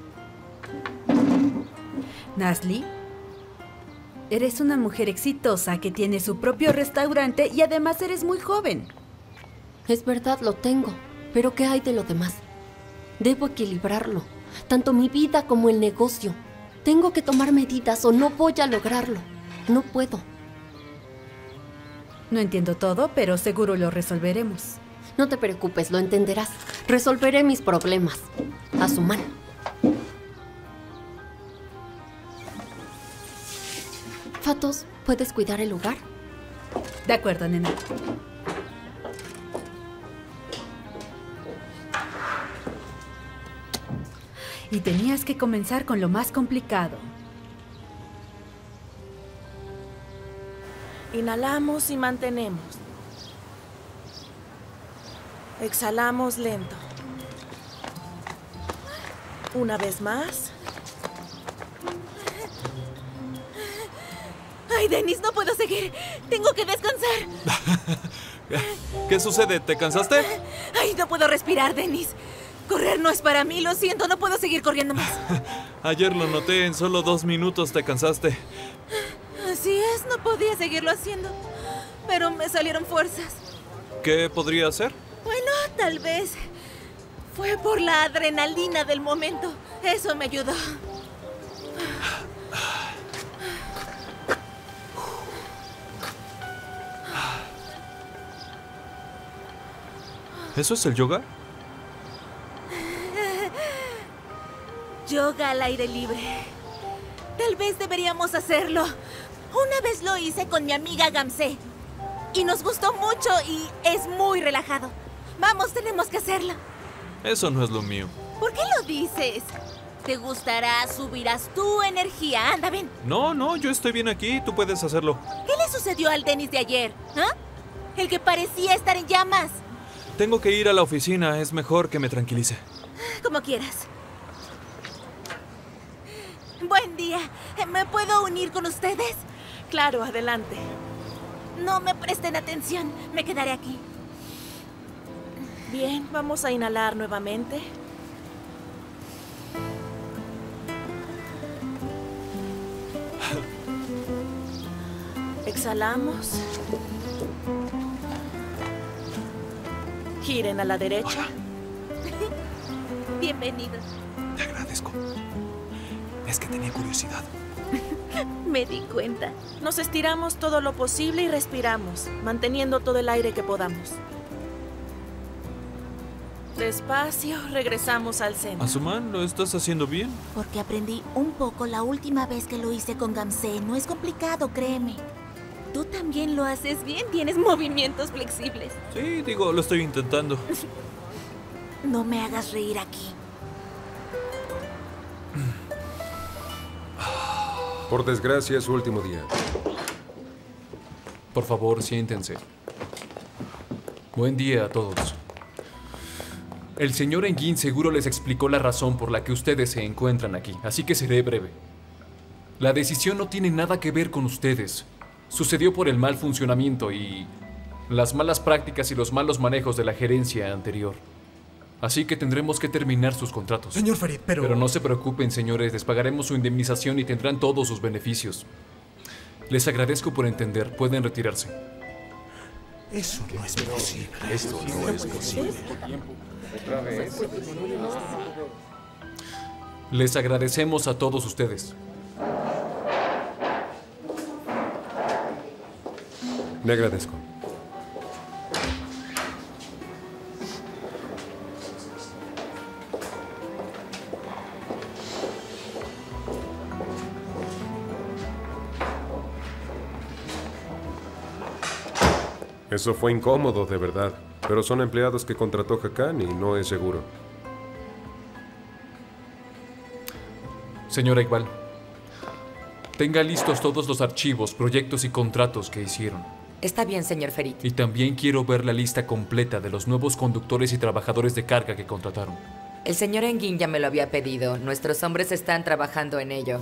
Nasli, eres una mujer exitosa que tiene su propio restaurante y además eres muy joven. Es verdad, lo tengo. Pero ¿qué hay de lo demás? Debo equilibrarlo. Tanto mi vida como el negocio. Tengo que tomar medidas o no voy a lograrlo. No puedo. No entiendo todo, pero seguro lo resolveremos. No te preocupes, lo entenderás. Resolveré mis problemas. A su mano. Fatos, ¿puedes cuidar el lugar? De acuerdo, nena. Y tenías que comenzar con lo más complicado. Inhalamos y mantenemos. Exhalamos lento. Una vez más. Ay, Denise, no puedo seguir. Tengo que descansar. ¿Qué sucede? ¿Te cansaste? Ay, no puedo respirar, Denise. Correr no es para mí, lo siento, no puedo seguir corriendo más. Ayer lo noté, en solo dos minutos te cansaste. Así es, no podía seguirlo haciendo. Pero me salieron fuerzas. ¿Qué podría hacer? Bueno, tal vez fue por la adrenalina del momento. Eso me ayudó. ¿Eso es el yoga? Yoga al aire libre. Tal vez deberíamos hacerlo. Una vez lo hice con mi amiga Gamse. Y nos gustó mucho y es muy relajado. Vamos, tenemos que hacerlo. Eso no es lo mío. ¿Por qué lo dices? ¿Te gustará? Subirás tu energía. Anda, ven. No, no, yo estoy bien aquí. Tú puedes hacerlo. ¿Qué le sucedió al Dennis de ayer? ¿Ah? El que parecía estar en llamas. Tengo que ir a la oficina. Es mejor que me tranquilice. Como quieras. Buen día. ¿Me puedo unir con ustedes? Claro, adelante. No me presten atención. Me quedaré aquí. Bien, vamos a inhalar nuevamente. Exhalamos. Giren a la derecha. Bienvenidos. Te agradezco. Es que tenía curiosidad. Me di cuenta. Nos estiramos todo lo posible y respiramos, manteniendo todo el aire que podamos. Despacio, regresamos al centro. Asuman, ¿lo estás haciendo bien? Porque aprendí un poco la última vez que lo hice con Gamsé. No es complicado, créeme. Tú también lo haces bien. Tienes movimientos flexibles. Sí, digo, lo estoy intentando. No me hagas reír aquí. Por desgracia, es su último día. Por favor, siéntense. Buen día a todos. El señor Engin seguro les explicó la razón por la que ustedes se encuentran aquí, así que seré breve. La decisión no tiene nada que ver con ustedes. Sucedió por el mal funcionamiento y las malas prácticas y los malos manejos de la gerencia anterior. Así que tendremos que terminar sus contratos. Señor Ferit, pero... Pero no se preocupen, señores. Les pagaremos su indemnización y tendrán todos sus beneficios. Les agradezco por entender. Pueden retirarse. Eso no es posible. Esto no es posible. ¿Otra vez? Les agradecemos a todos ustedes. Le agradezco. Eso fue incómodo, de verdad. Pero son empleados que contrató Hakan y no es seguro. Señora Iqbal, tenga listos todos los archivos, proyectos y contratos que hicieron. Está bien, señor Ferit. Y también quiero ver la lista completa de los nuevos conductores y trabajadores de carga que contrataron. El señor Engin ya me lo había pedido. Nuestros hombres están trabajando en ello.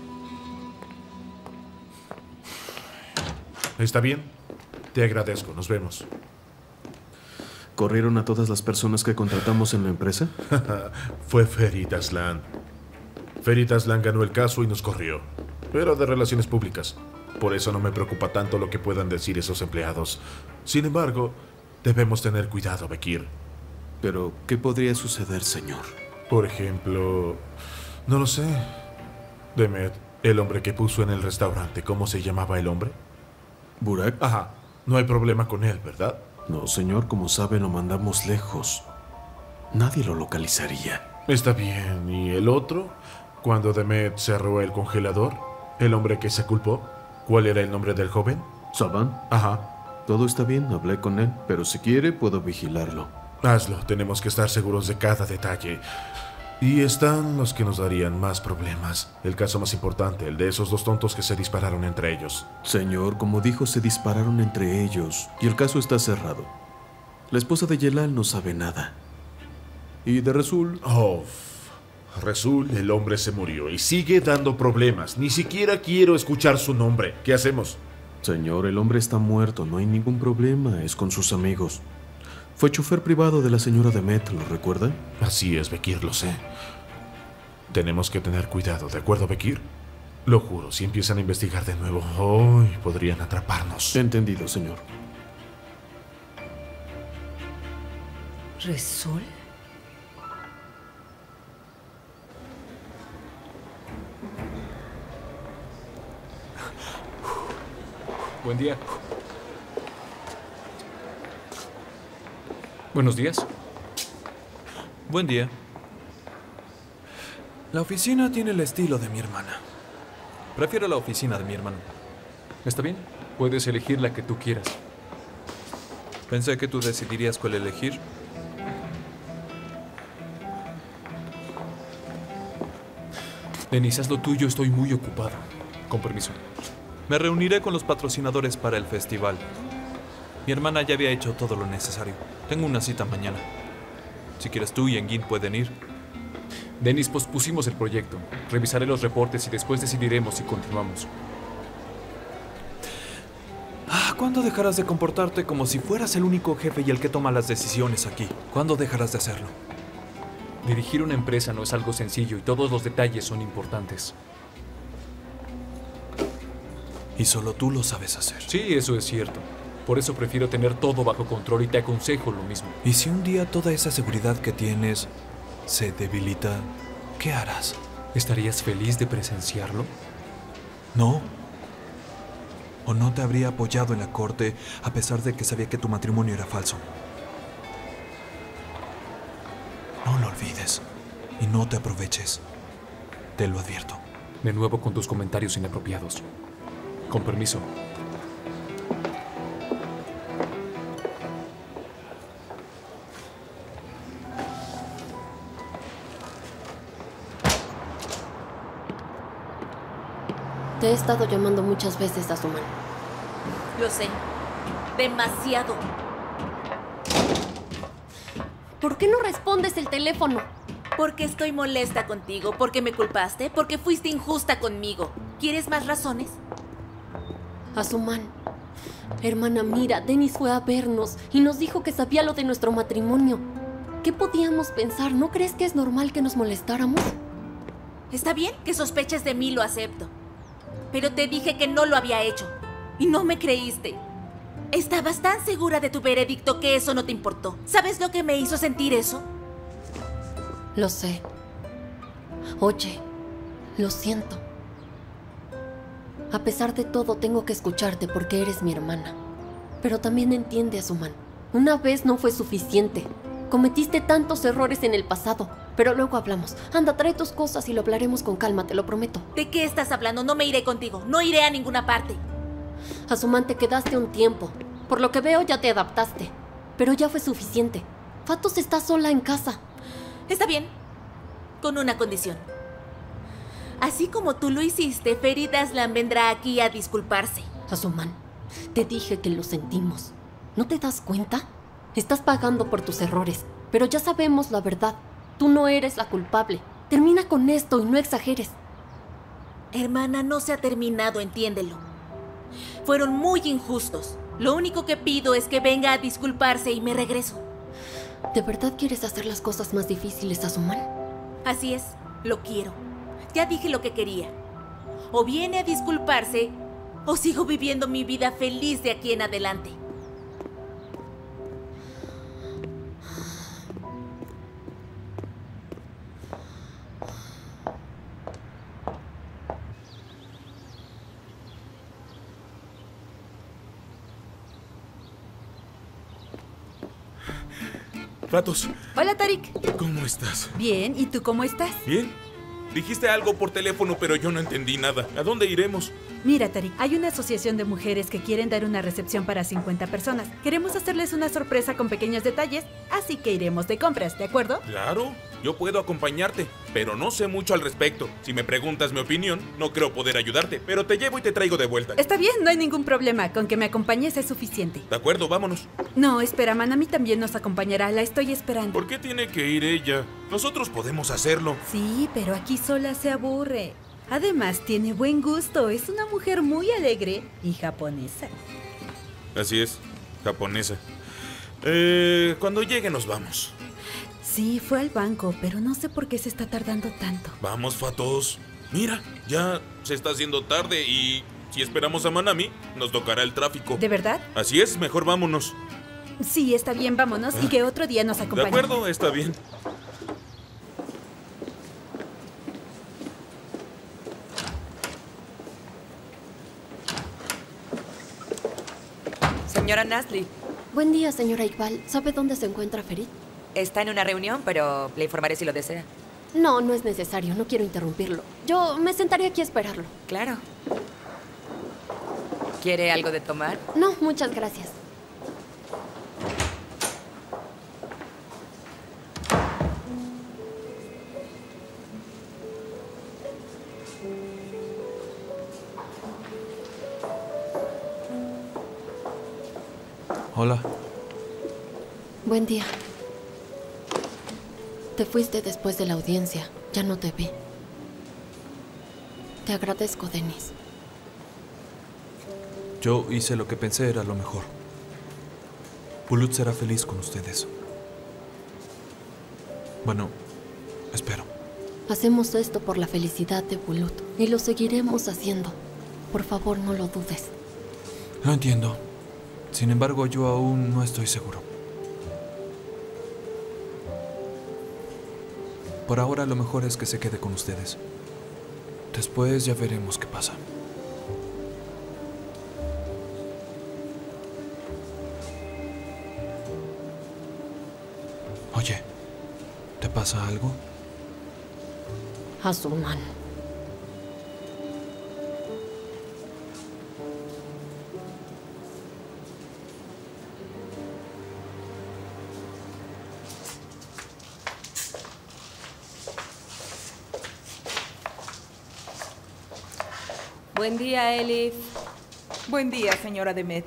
¿Está bien? Te agradezco. Nos vemos. ¿Corrieron a todas las personas que contratamos en la empresa? Fue Ferit Aslan. Ferit Aslan ganó el caso y nos corrió. Pero de relaciones públicas. Por eso no me preocupa tanto lo que puedan decir esos empleados. Sin embargo, debemos tener cuidado, Bekir. Pero, ¿qué podría suceder, señor? Por ejemplo... No lo sé. Demet, el hombre que puso en el restaurante, ¿cómo se llamaba el hombre? ¿Burak? Ajá. No hay problema con él, ¿verdad? No, señor. Como sabe, lo mandamos lejos. Nadie lo localizaría. Está bien. ¿Y el otro? Cuando Demet cerró el congelador, ¿el hombre que se culpó? ¿Cuál era el nombre del joven? ¿Saban? Ajá. Todo está bien, hablé con él, pero si quiere puedo vigilarlo. Hazlo, tenemos que estar seguros de cada detalle. Y están los que nos darían más problemas. El caso más importante, el de esos dos tontos que se dispararon entre ellos. Señor, como dijo, se dispararon entre ellos y el caso está cerrado. La esposa de Yelal no sabe nada. ¿Y de Resul? Oh, Resul, el hombre se murió y sigue dando problemas. Ni siquiera quiero escuchar su nombre. ¿Qué hacemos? Señor, el hombre está muerto, no hay ningún problema, es con sus amigos. Fue chofer privado de la señora Demet, ¿lo recuerda? Así es, Bekir, lo sé. Tenemos que tener cuidado, ¿de acuerdo, Bekir? Lo juro, si empiezan a investigar de nuevo, hoy podrían atraparnos. Entendido, señor. ¿Resul? Buen día. Buenos días. Buen día. La oficina tiene el estilo de mi hermana. Prefiero la oficina de mi hermano. ¿Está bien? Puedes elegir la que tú quieras. Pensé que tú decidirías cuál elegir. Denis, haz lo tuyo, estoy muy ocupado. Con permiso. Me reuniré con los patrocinadores para el festival. Mi hermana ya había hecho todo lo necesario. Tengo una cita mañana. Si quieres, tú y Engin pueden ir. Dennis, pospusimos el proyecto. Revisaré los reportes y después decidiremos si continuamos. Ah, ¿cuándo dejarás de comportarte como si fueras el único jefe y el que toma las decisiones aquí? ¿Cuándo dejarás de hacerlo? Dirigir una empresa no es algo sencillo y todos los detalles son importantes. Y solo tú lo sabes hacer. Sí, eso es cierto. Por eso prefiero tener todo bajo control y te aconsejo lo mismo. ¿Y si un día toda esa seguridad que tienes se debilita, qué harás? ¿Estarías feliz de presenciarlo? No. ¿O no te habría apoyado en la corte a pesar de que sabía que tu matrimonio era falso? No lo olvides y no te aproveches. Te lo advierto. De nuevo con tus comentarios inapropiados. Con permiso. Te he estado llamando muchas veces, Asuman. Lo sé. Demasiado. ¿Por qué no respondes el teléfono? Porque estoy molesta contigo, porque me culpaste, porque fuiste injusta conmigo. ¿Quieres más razones? Asuman, hermana, mira, Dennis fue a vernos y nos dijo que sabía lo de nuestro matrimonio. ¿Qué podíamos pensar? ¿No crees que es normal que nos molestáramos? Está bien que sospeches de mí, lo acepto. Pero te dije que no lo había hecho. Y no me creíste. Estabas tan segura de tu veredicto que eso no te importó. ¿Sabes lo que me hizo sentir eso? Lo sé. Oye, lo siento. A pesar de todo, tengo que escucharte porque eres mi hermana. Pero también entiende, Asuman. Una vez no fue suficiente. Cometiste tantos errores en el pasado. Pero luego hablamos. Anda, trae tus cosas y lo hablaremos con calma, te lo prometo. ¿De qué estás hablando? No me iré contigo. No iré a ninguna parte. Asuman, te quedaste un tiempo. Por lo que veo, ya te adaptaste. Pero ya fue suficiente. Fatos está sola en casa. Está bien. Con una condición. Así como tú lo hiciste, Ferit Aslan vendrá aquí a disculparse. Asuman, te dije que lo sentimos. ¿No te das cuenta? Estás pagando por tus errores. Pero ya sabemos la verdad. Tú no eres la culpable. Termina con esto y no exageres. Hermana, no se ha terminado, entiéndelo. Fueron muy injustos. Lo único que pido es que venga a disculparse y me regreso. ¿De verdad quieres hacer las cosas más difíciles, Asuman? Así es, lo quiero. Ya dije lo que quería. O viene a disculparse, o sigo viviendo mi vida feliz de aquí en adelante. Fatos. Hola, Tarik. ¿Cómo estás? Bien, ¿y tú cómo estás? Bien. Dijiste algo por teléfono, pero yo no entendí nada. ¿A dónde iremos? Mira, Tarik, hay una asociación de mujeres que quieren dar una recepción para cincuenta personas. Queremos hacerles una sorpresa con pequeños detalles, así que iremos de compras, ¿de acuerdo? Claro, yo puedo acompañarte, pero no sé mucho al respecto. Si me preguntas mi opinión, no creo poder ayudarte, pero te llevo y te traigo de vuelta. Está bien, no hay ningún problema. Con que me acompañes es suficiente. De acuerdo, vámonos. No, espera, Manami también nos acompañará. La estoy esperando. ¿Por qué tiene que ir ella? Nosotros podemos hacerlo. Sí, pero aquí sola se aburre. Además, tiene buen gusto. Es una mujer muy alegre y japonesa. Así es, japonesa. Eh, cuando llegue nos vamos. Sí, fue al banco, pero no sé por qué se está tardando tanto. Vamos, Fatos. Mira, ya se está haciendo tarde y si esperamos a Manami, nos tocará el tráfico. ¿De verdad? Así es, mejor vámonos. Sí, está bien, vámonos y que otro día nos acompañe. De acuerdo, está bien. Señora Nasli. Buen día, señora Iqbal. ¿Sabe dónde se encuentra Ferit? Está en una reunión, pero le informaré si lo desea. No, no es necesario. No quiero interrumpirlo. Yo me sentaré aquí a esperarlo. Claro. ¿Quiere algo de tomar? No, muchas gracias. Hola. Buen día. Te fuiste después de la audiencia. Ya no te vi. Te agradezco, Dennis. Yo hice lo que pensé era lo mejor. Bulut será feliz con ustedes. Bueno, espero. Hacemos esto por la felicidad de Bulut y lo seguiremos haciendo. Por favor, no lo dudes. Lo entiendo. Sin embargo, yo aún no estoy seguro. Por ahora lo mejor es que se quede con ustedes. Después ya veremos qué pasa. Oye, ¿te pasa algo? Asuman. Buen día, Elif. Buen día, señora Demet.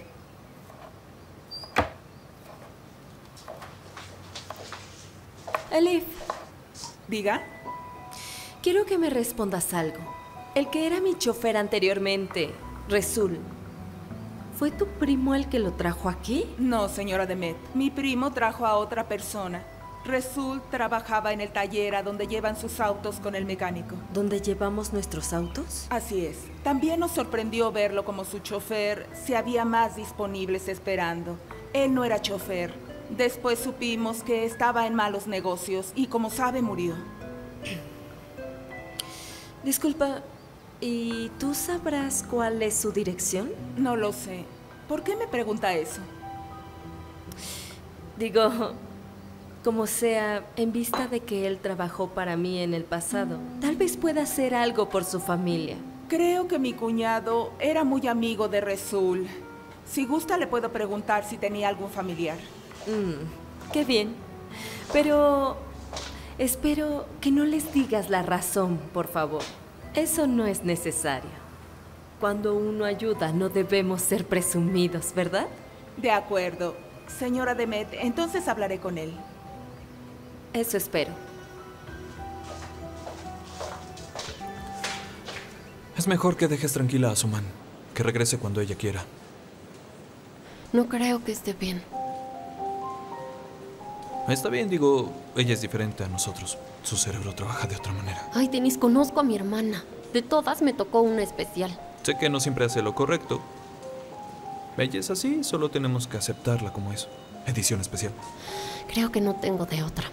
Elif. Diga. Quiero que me respondas algo. El que era mi chofer anteriormente, Resul, ¿fue tu primo el que lo trajo aquí? No, señora Demet. Mi primo trajo a otra persona. Resul trabajaba en el taller a donde llevan sus autos con el mecánico. ¿Dónde llevamos nuestros autos? Así es. También nos sorprendió verlo como su chofer si había más disponibles esperando. Él no era chofer. Después supimos que estaba en malos negocios y, como sabe, murió. Disculpa, ¿y tú sabrás cuál es su dirección? No lo sé. ¿Por qué me pregunta eso? Digo, como sea, en vista de que él trabajó para mí en el pasado, tal vez pueda hacer algo por su familia. Creo que mi cuñado era muy amigo de Resul. Si gusta, le puedo preguntar si tenía algún familiar. Mm, qué bien. Pero espero que no les digas la razón, por favor. Eso no es necesario. Cuando uno ayuda, no debemos ser presumidos, ¿verdad? De acuerdo. Señora Demet, entonces hablaré con él. Eso espero. Es mejor que dejes tranquila a Suman, que regrese cuando ella quiera. No creo que esté bien. Está bien, digo, ella es diferente a nosotros. Su cerebro trabaja de otra manera. Ay, Dennis, conozco a mi hermana. De todas me tocó una especial. Sé que no siempre hace lo correcto. Ella es así, solo tenemos que aceptarla como es. Edición especial. Creo que no tengo de otra.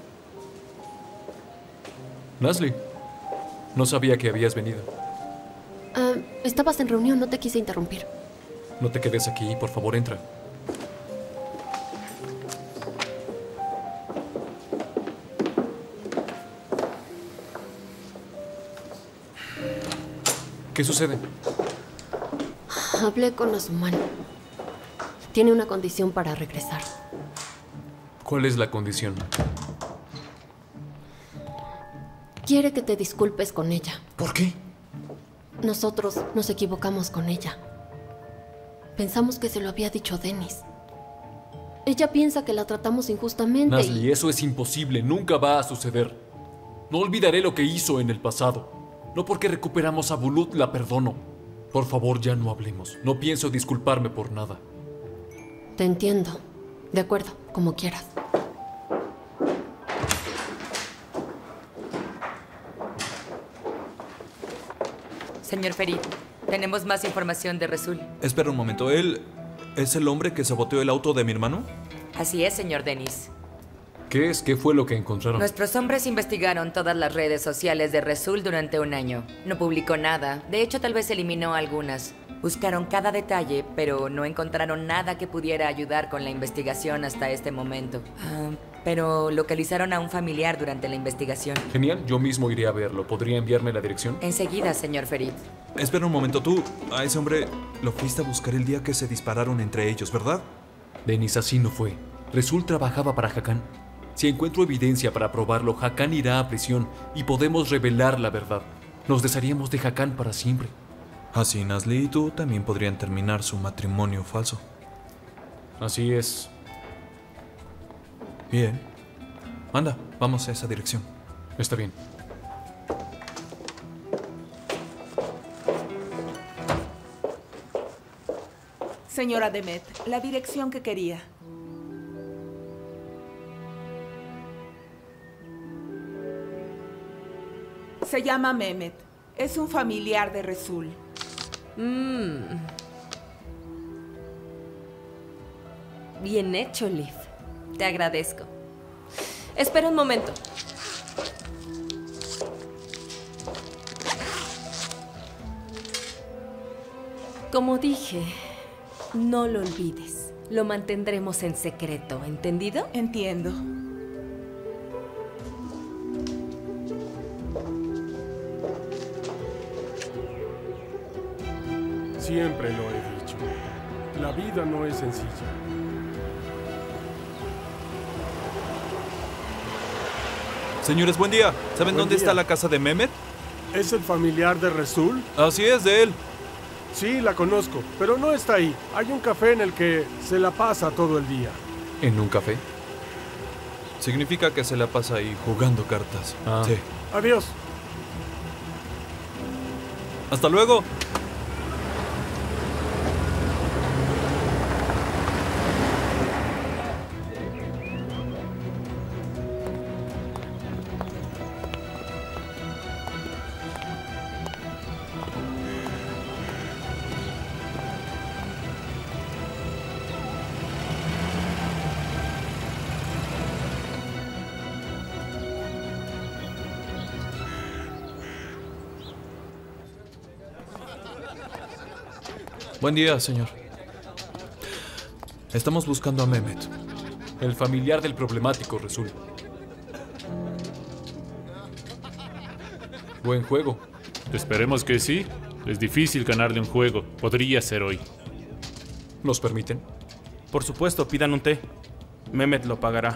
Nasli, no sabía que habías venido. Uh, estabas en reunión, no te quise interrumpir. No te quedes aquí, por favor, entra. ¿Qué sucede? Hablé con Asuman. Tiene una condición para regresar. ¿Cuál es la condición? Quiere que te disculpes con ella. ¿Por qué? Nosotros nos equivocamos con ella. Pensamos que se lo había dicho Dennis. Ella piensa que la tratamos injustamente. Nasli, y... eso es imposible. Nunca va a suceder. No olvidaré lo que hizo en el pasado. No porque recuperamos a Bulut la perdono. Por favor, ya no hablemos. No pienso disculparme por nada. Te entiendo. De acuerdo, como quieras. Señor Ferit, tenemos más información de Resul. Espera un momento, ¿él es el hombre que saboteó el auto de mi hermano? Así es, señor Dennis. ¿Qué es? ¿Qué fue lo que encontraron? Nuestros hombres investigaron todas las redes sociales de Resul durante un año. No publicó nada. De hecho, tal vez eliminó algunas. Buscaron cada detalle, pero no encontraron nada que pudiera ayudar con la investigación hasta este momento. Uh, pero localizaron a un familiar durante la investigación. Genial, yo mismo iré a verlo. ¿Podría enviarme la dirección? Enseguida, señor Ferit. Espera un momento, tú, a ese hombre lo fuiste a buscar el día que se dispararon entre ellos, ¿verdad? Dennis, así no fue. Resul trabajaba para Hakan. Si encuentro evidencia para probarlo, Hakan irá a prisión y podemos revelar la verdad. Nos desharíamos de Hakan para siempre. Así Nasli y tú también podrían terminar su matrimonio falso. Así es. Bien. Anda, vamos a esa dirección. Está bien. Señora Demet, la dirección que quería. Se llama Mehmet. Es un familiar de Resul. Mmm. Bien hecho, Liv. Te agradezco. Espera un momento. Como dije, no lo olvides. Lo mantendremos en secreto, ¿entendido? Entiendo. Siempre lo he dicho. La vida no es sencilla. Señores, buen día. ¿Saben Buen dónde día. está la casa de Mehmet? ¿Es el familiar de Resul? Así es, de él. Sí, la conozco, pero no está ahí. Hay un café en el que se la pasa todo el día. ¿En un café? Significa que se la pasa ahí jugando cartas. Ah. Sí. Adiós. Hasta luego. Buen día, señor. Estamos buscando a Mehmet. El familiar del problemático, Resul. Buen juego. Esperemos que sí. Es difícil ganarle un juego. Podría ser hoy. ¿Nos permiten? Por supuesto, pidan un té. Mehmet lo pagará.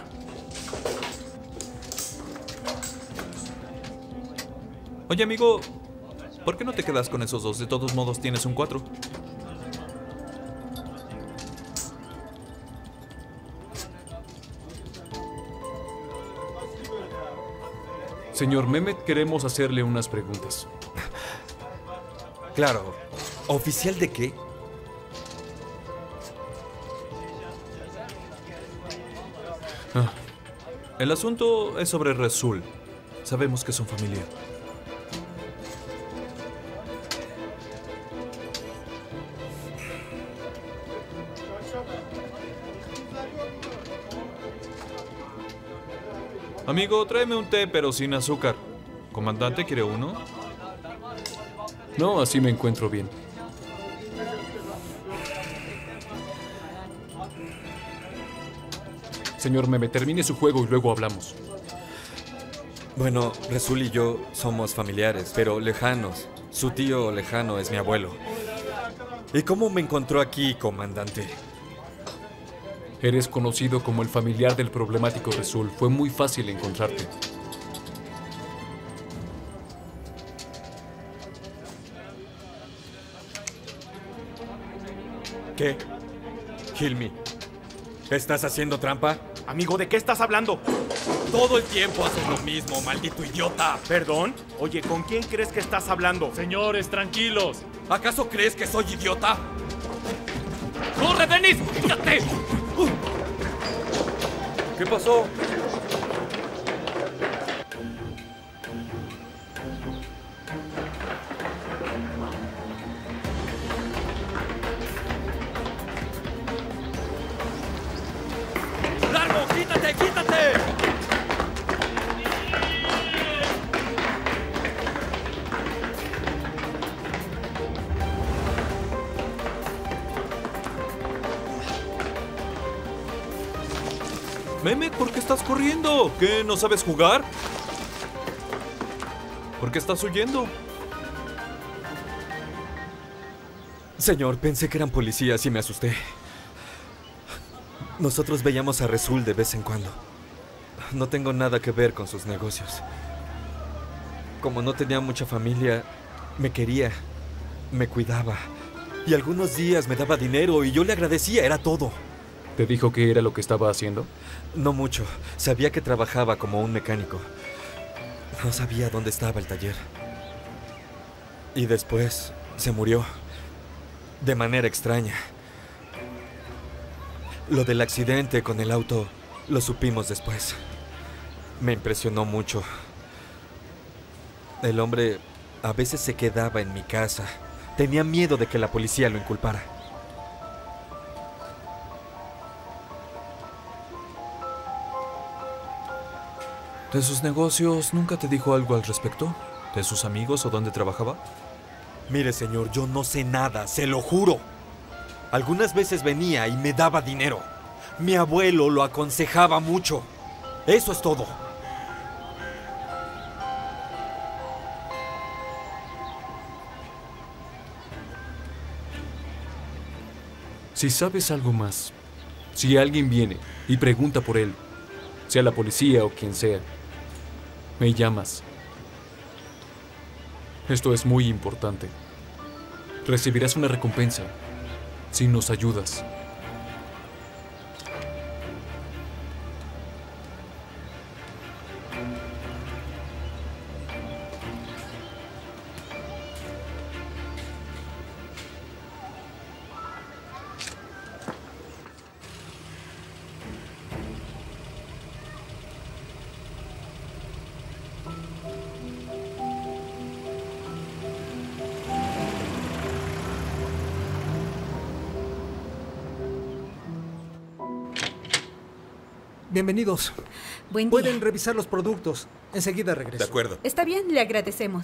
Oye, amigo, ¿por qué no te quedas con esos dos? De todos modos, tienes un cuatro. Señor Mehmet, queremos hacerle unas preguntas. Claro. ¿Oficial de qué? Ah. El asunto es sobre Resul. Sabemos que son familia. Amigo, tráeme un té, pero sin azúcar. ¿Comandante quiere uno? No, así me encuentro bien. Señor Mehmet, termine su juego y luego hablamos. Bueno, Resul y yo somos familiares, pero lejanos. Su tío lejano es mi abuelo. ¿Y cómo me encontró aquí, comandante? Eres conocido como el familiar del problemático Resul. Fue muy fácil encontrarte. ¿Qué? Hilmi, ¿estás haciendo trampa? Amigo, ¿de qué estás hablando? Todo el tiempo haces lo mismo, maldito idiota. ¿Perdón? Oye, ¿con quién crees que estás hablando? Señores, tranquilos. ¿Acaso crees que soy idiota? ¡Corre, Denis! ¡Quítate! ¿Qué pasó? ¡Largo! ¡Quítate! ¡Quítate! Mehmet, ¿por qué estás corriendo? ¿Qué? ¿No sabes jugar? ¿Por qué estás huyendo? Señor, pensé que eran policías y me asusté. Nosotros veíamos a Resul de vez en cuando. No tengo nada que ver con sus negocios. Como no tenía mucha familia, me quería, me cuidaba. Y algunos días me daba dinero y yo le agradecía, era todo. ¿Te dijo qué era lo que estaba haciendo? No mucho. Sabía que trabajaba como un mecánico. No sabía dónde estaba el taller. Y después se murió. De manera extraña. Lo del accidente con el auto lo supimos después. Me impresionó mucho. El hombre a veces se quedaba en mi casa. Tenía miedo de que la policía lo inculpara. ¿De sus negocios nunca te dijo algo al respecto? ¿De sus amigos o dónde trabajaba? Mire, señor, yo no sé nada, se lo juro. Algunas veces venía y me daba dinero. Mi abuelo lo aconsejaba mucho. Eso es todo. Si sabes algo más, si alguien viene y pregunta por él, sea la policía o quien sea, me llamas. Esto es muy importante. Recibirás una recompensa si nos ayudas. Bienvenidos. Buen día. Pueden revisar los productos. Enseguida regreso. De acuerdo. Está bien, le agradecemos.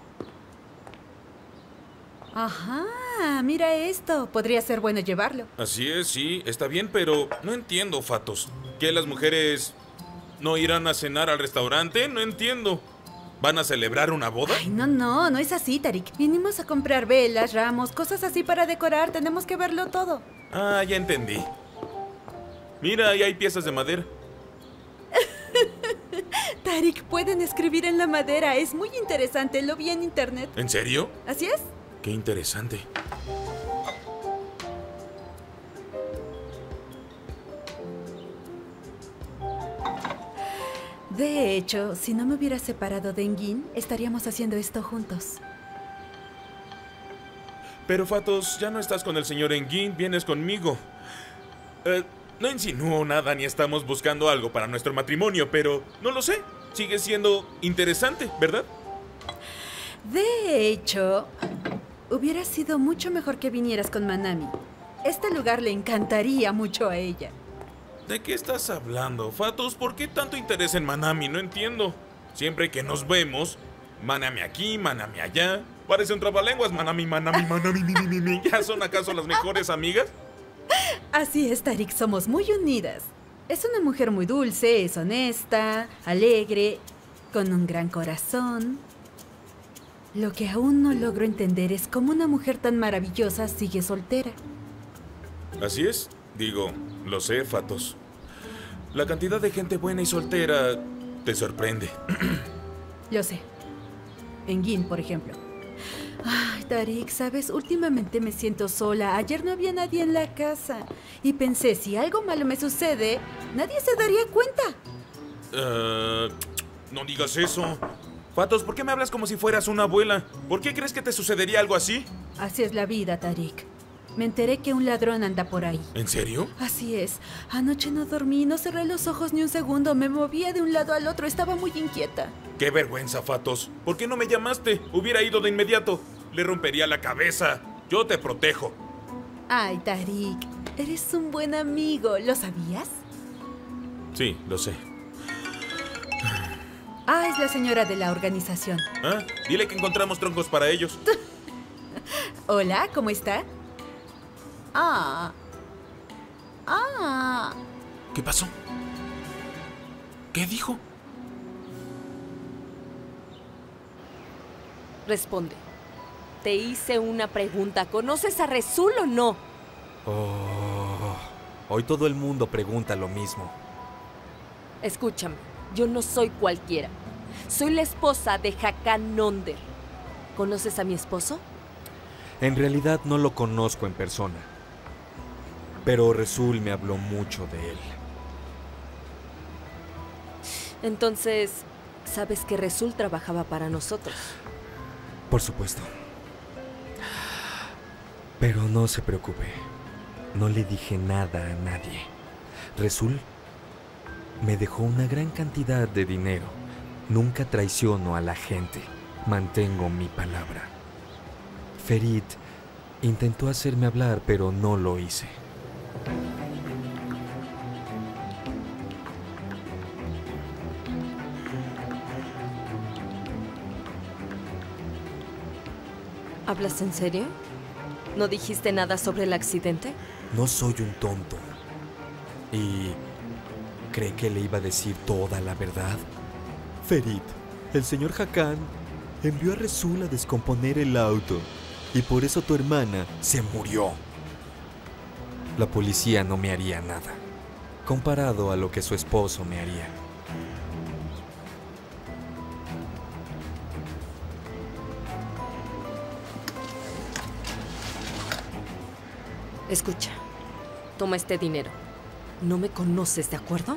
Ajá, mira esto. Podría ser bueno llevarlo. Así es, sí, está bien, pero no entiendo, Fatos. ¿Que las mujeres no irán a cenar al restaurante? No entiendo. ¿Van a celebrar una boda? Ay, no, no, no es así, Tarik. Vinimos a comprar velas, ramos, cosas así para decorar. Tenemos que verlo todo. Ah, ya entendí. Mira, ahí hay piezas de madera. Tarik, pueden escribir en la madera. Es muy interesante. Lo vi en internet. ¿En serio? ¿Así es? Qué interesante. De hecho, si no me hubiera separado de Engin, estaríamos haciendo esto juntos. Pero, Fatos, ya no estás con el señor Engin, vienes conmigo. Eh, no insinúo nada ni estamos buscando algo para nuestro matrimonio, pero no lo sé. Sigue siendo interesante, ¿verdad? De hecho, hubiera sido mucho mejor que vinieras con Manami. Este lugar le encantaría mucho a ella. ¿De qué estás hablando, Fatos? ¿Por qué tanto interés en Manami? No entiendo. Siempre que nos vemos, Manami aquí, Manami allá. Parece un trabalenguas, Manami, Manami, Manami, mi, mi, mi. ¿Ya son acaso las mejores amigas? Así es, Tarik, somos muy unidas. Es una mujer muy dulce, es honesta, alegre, con un gran corazón. Lo que aún no logro entender es cómo una mujer tan maravillosa sigue soltera. Así es. Digo, lo sé, Fatos. La cantidad de gente buena y soltera te sorprende. Lo sé. Engin, por ejemplo. Ay, Tarik, ¿sabes? Últimamente me siento sola. Ayer no había nadie en la casa. Y pensé, si algo malo me sucede, nadie se daría cuenta. Uh, no digas eso. Fatos, ¿por qué me hablas como si fueras una abuela? ¿Por qué crees que te sucedería algo así? Así es la vida, Tarik. Me enteré que un ladrón anda por ahí. ¿En serio? Así es. Anoche no dormí, no cerré los ojos ni un segundo. Me movía de un lado al otro. Estaba muy inquieta. ¡Qué vergüenza, Fatos! ¿Por qué no me llamaste? Hubiera ido de inmediato. Le rompería la cabeza. Yo te protejo. Ay, Tarik, eres un buen amigo. ¿Lo sabías? Sí, lo sé. Ah, es la señora de la organización. Ah, dile que encontramos troncos para ellos. Hola, ¿cómo está? Ah. Ah. ¿Qué pasó? ¿Qué dijo? Responde. Te hice una pregunta. ¿Conoces a Resul o no? Oh, hoy todo el mundo pregunta lo mismo. Escúchame, yo no soy cualquiera. Soy la esposa de Hakan Nonder. ¿Conoces a mi esposo? En realidad no lo conozco en persona. pero Resul me habló mucho de él. Entonces, ¿sabes que Resul trabajaba para nosotros? Por supuesto. Pero no se preocupe. No le dije nada a nadie. Resul me dejó una gran cantidad de dinero. Nunca traiciono a la gente. Mantengo mi palabra. Ferit intentó hacerme hablar, pero no lo hice. ¿Hablas en serio? ¿No dijiste nada sobre el accidente? No soy un tonto. ¿Y cree que le iba a decir toda la verdad? Ferit, el señor Hakan envió a Resul a descomponer el auto y por eso tu hermana se murió. La policía no me haría nada, comparado a lo que su esposo me haría. Escucha, toma este dinero. No me conoces, ¿de acuerdo?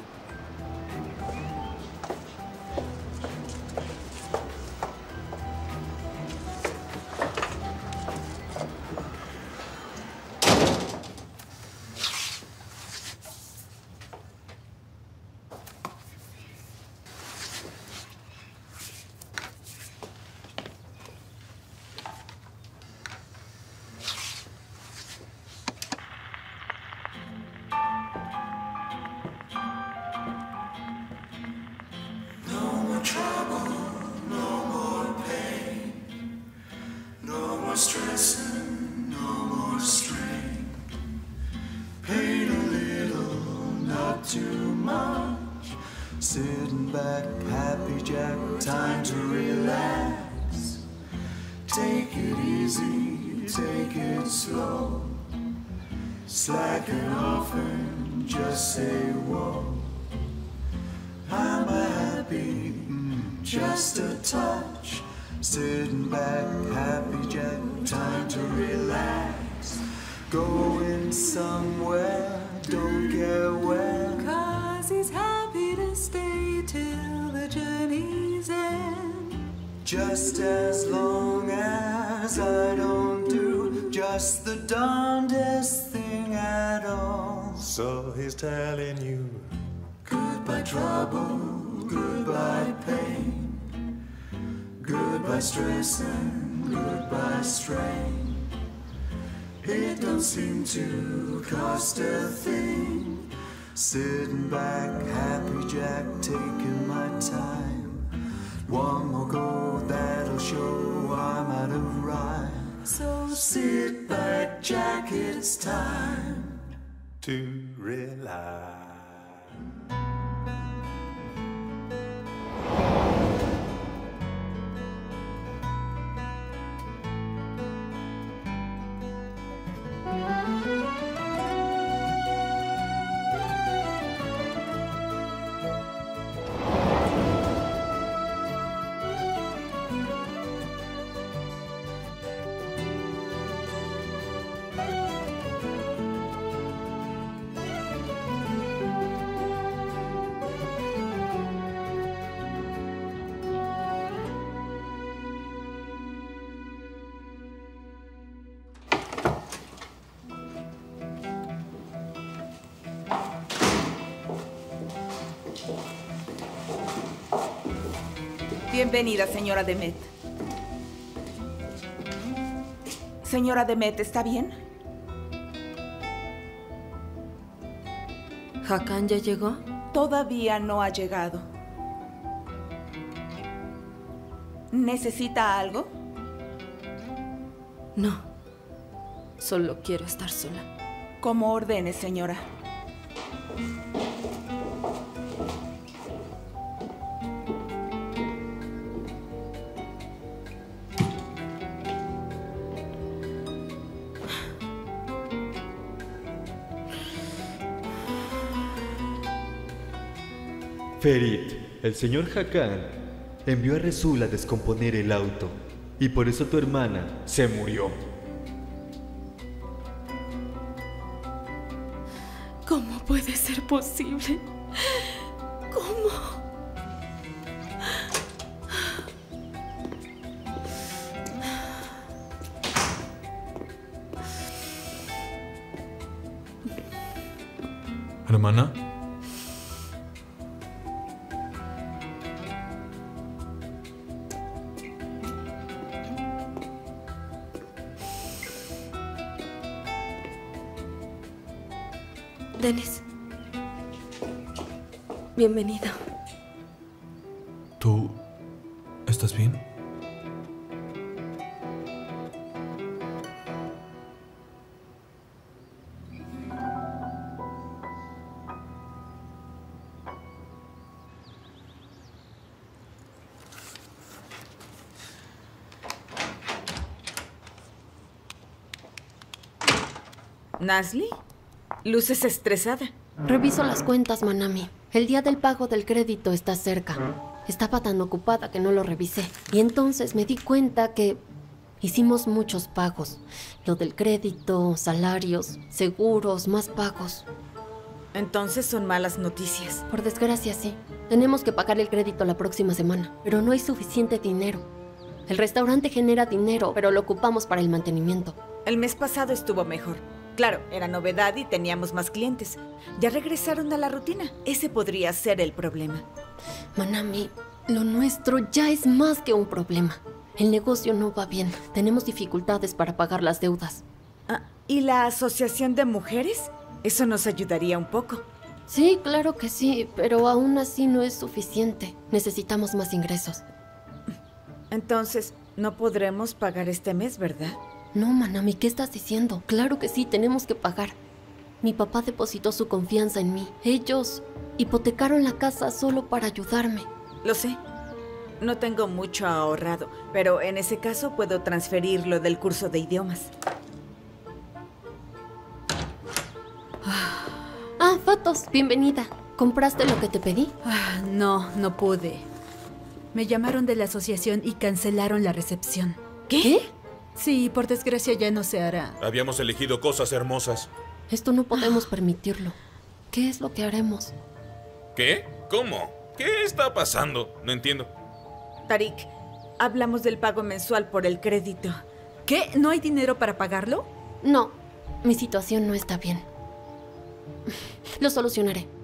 Sitting back, happy Jack, time to relax. Take it easy, take it slow. Slacken off and just say whoa. I'm happy, just a touch. Sitting back, happy Jack, time to relax. Going somewhere, don't care where. Cause he's happy to stay till the journey's end. Just as long as I don't do just the darndest thing at all. So he's telling you goodbye trouble, goodbye pain, goodbye stress and goodbye strain. It don't seem to cost a thing. Sitting back, happy Jack, taking my time. One more go, that'll show I'm out of rhyme. So sit back, Jack, it's time to relax. Bienvenida, señora Demet. Señora Demet, ¿está bien? ¿Hakan ya llegó? Todavía no ha llegado. ¿Necesita algo? No. Solo quiero estar sola. Como ordene, señora. Ferit, el señor Hakan envió a Resul a descomponer el auto y por eso tu hermana se murió. ¿Cómo puede ser posible? ¿Cómo? Hermana. Dennis. Bienvenido. ¿Tú estás bien? ¿Nasli? Luces estresada. Reviso las cuentas, Manami. El día del pago del crédito está cerca. Estaba tan ocupada que no lo revisé. Y entonces me di cuenta que hicimos muchos pagos. Lo del crédito, salarios, seguros, más pagos. Entonces son malas noticias. Por desgracia, sí. Tenemos que pagar el crédito la próxima semana, pero no hay suficiente dinero. El restaurante genera dinero, pero lo ocupamos para el mantenimiento. El mes pasado estuvo mejor. Claro, era novedad y teníamos más clientes. Ya regresaron a la rutina. Ese podría ser el problema. Manami, lo nuestro ya es más que un problema. El negocio no va bien. Tenemos dificultades para pagar las deudas. Ah, ¿y la asociación de mujeres? Eso nos ayudaría un poco. Sí, claro que sí, pero aún así no es suficiente. Necesitamos más ingresos. Entonces, no podremos pagar este mes, ¿verdad? No, Manami, ¿qué estás diciendo? Claro que sí, tenemos que pagar. Mi papá depositó su confianza en mí. Ellos hipotecaron la casa solo para ayudarme. Lo sé. No tengo mucho ahorrado, pero en ese caso puedo transferirlo del curso de idiomas. Ah, Fatos, bienvenida. ¿Compraste lo que te pedí? Ah, no, no pude. Me llamaron de la asociación y cancelaron la recepción. ¿Qué? ¿Qué? Sí, por desgracia ya no se hará. Habíamos elegido cosas hermosas. Esto no podemos permitirlo. ¿Qué es lo que haremos? ¿Qué? ¿Cómo? ¿Qué está pasando? No entiendo. Tarik, hablamos del pago mensual por el crédito. ¿Qué? ¿No hay dinero para pagarlo? No, mi situación no está bien. Lo solucionaré.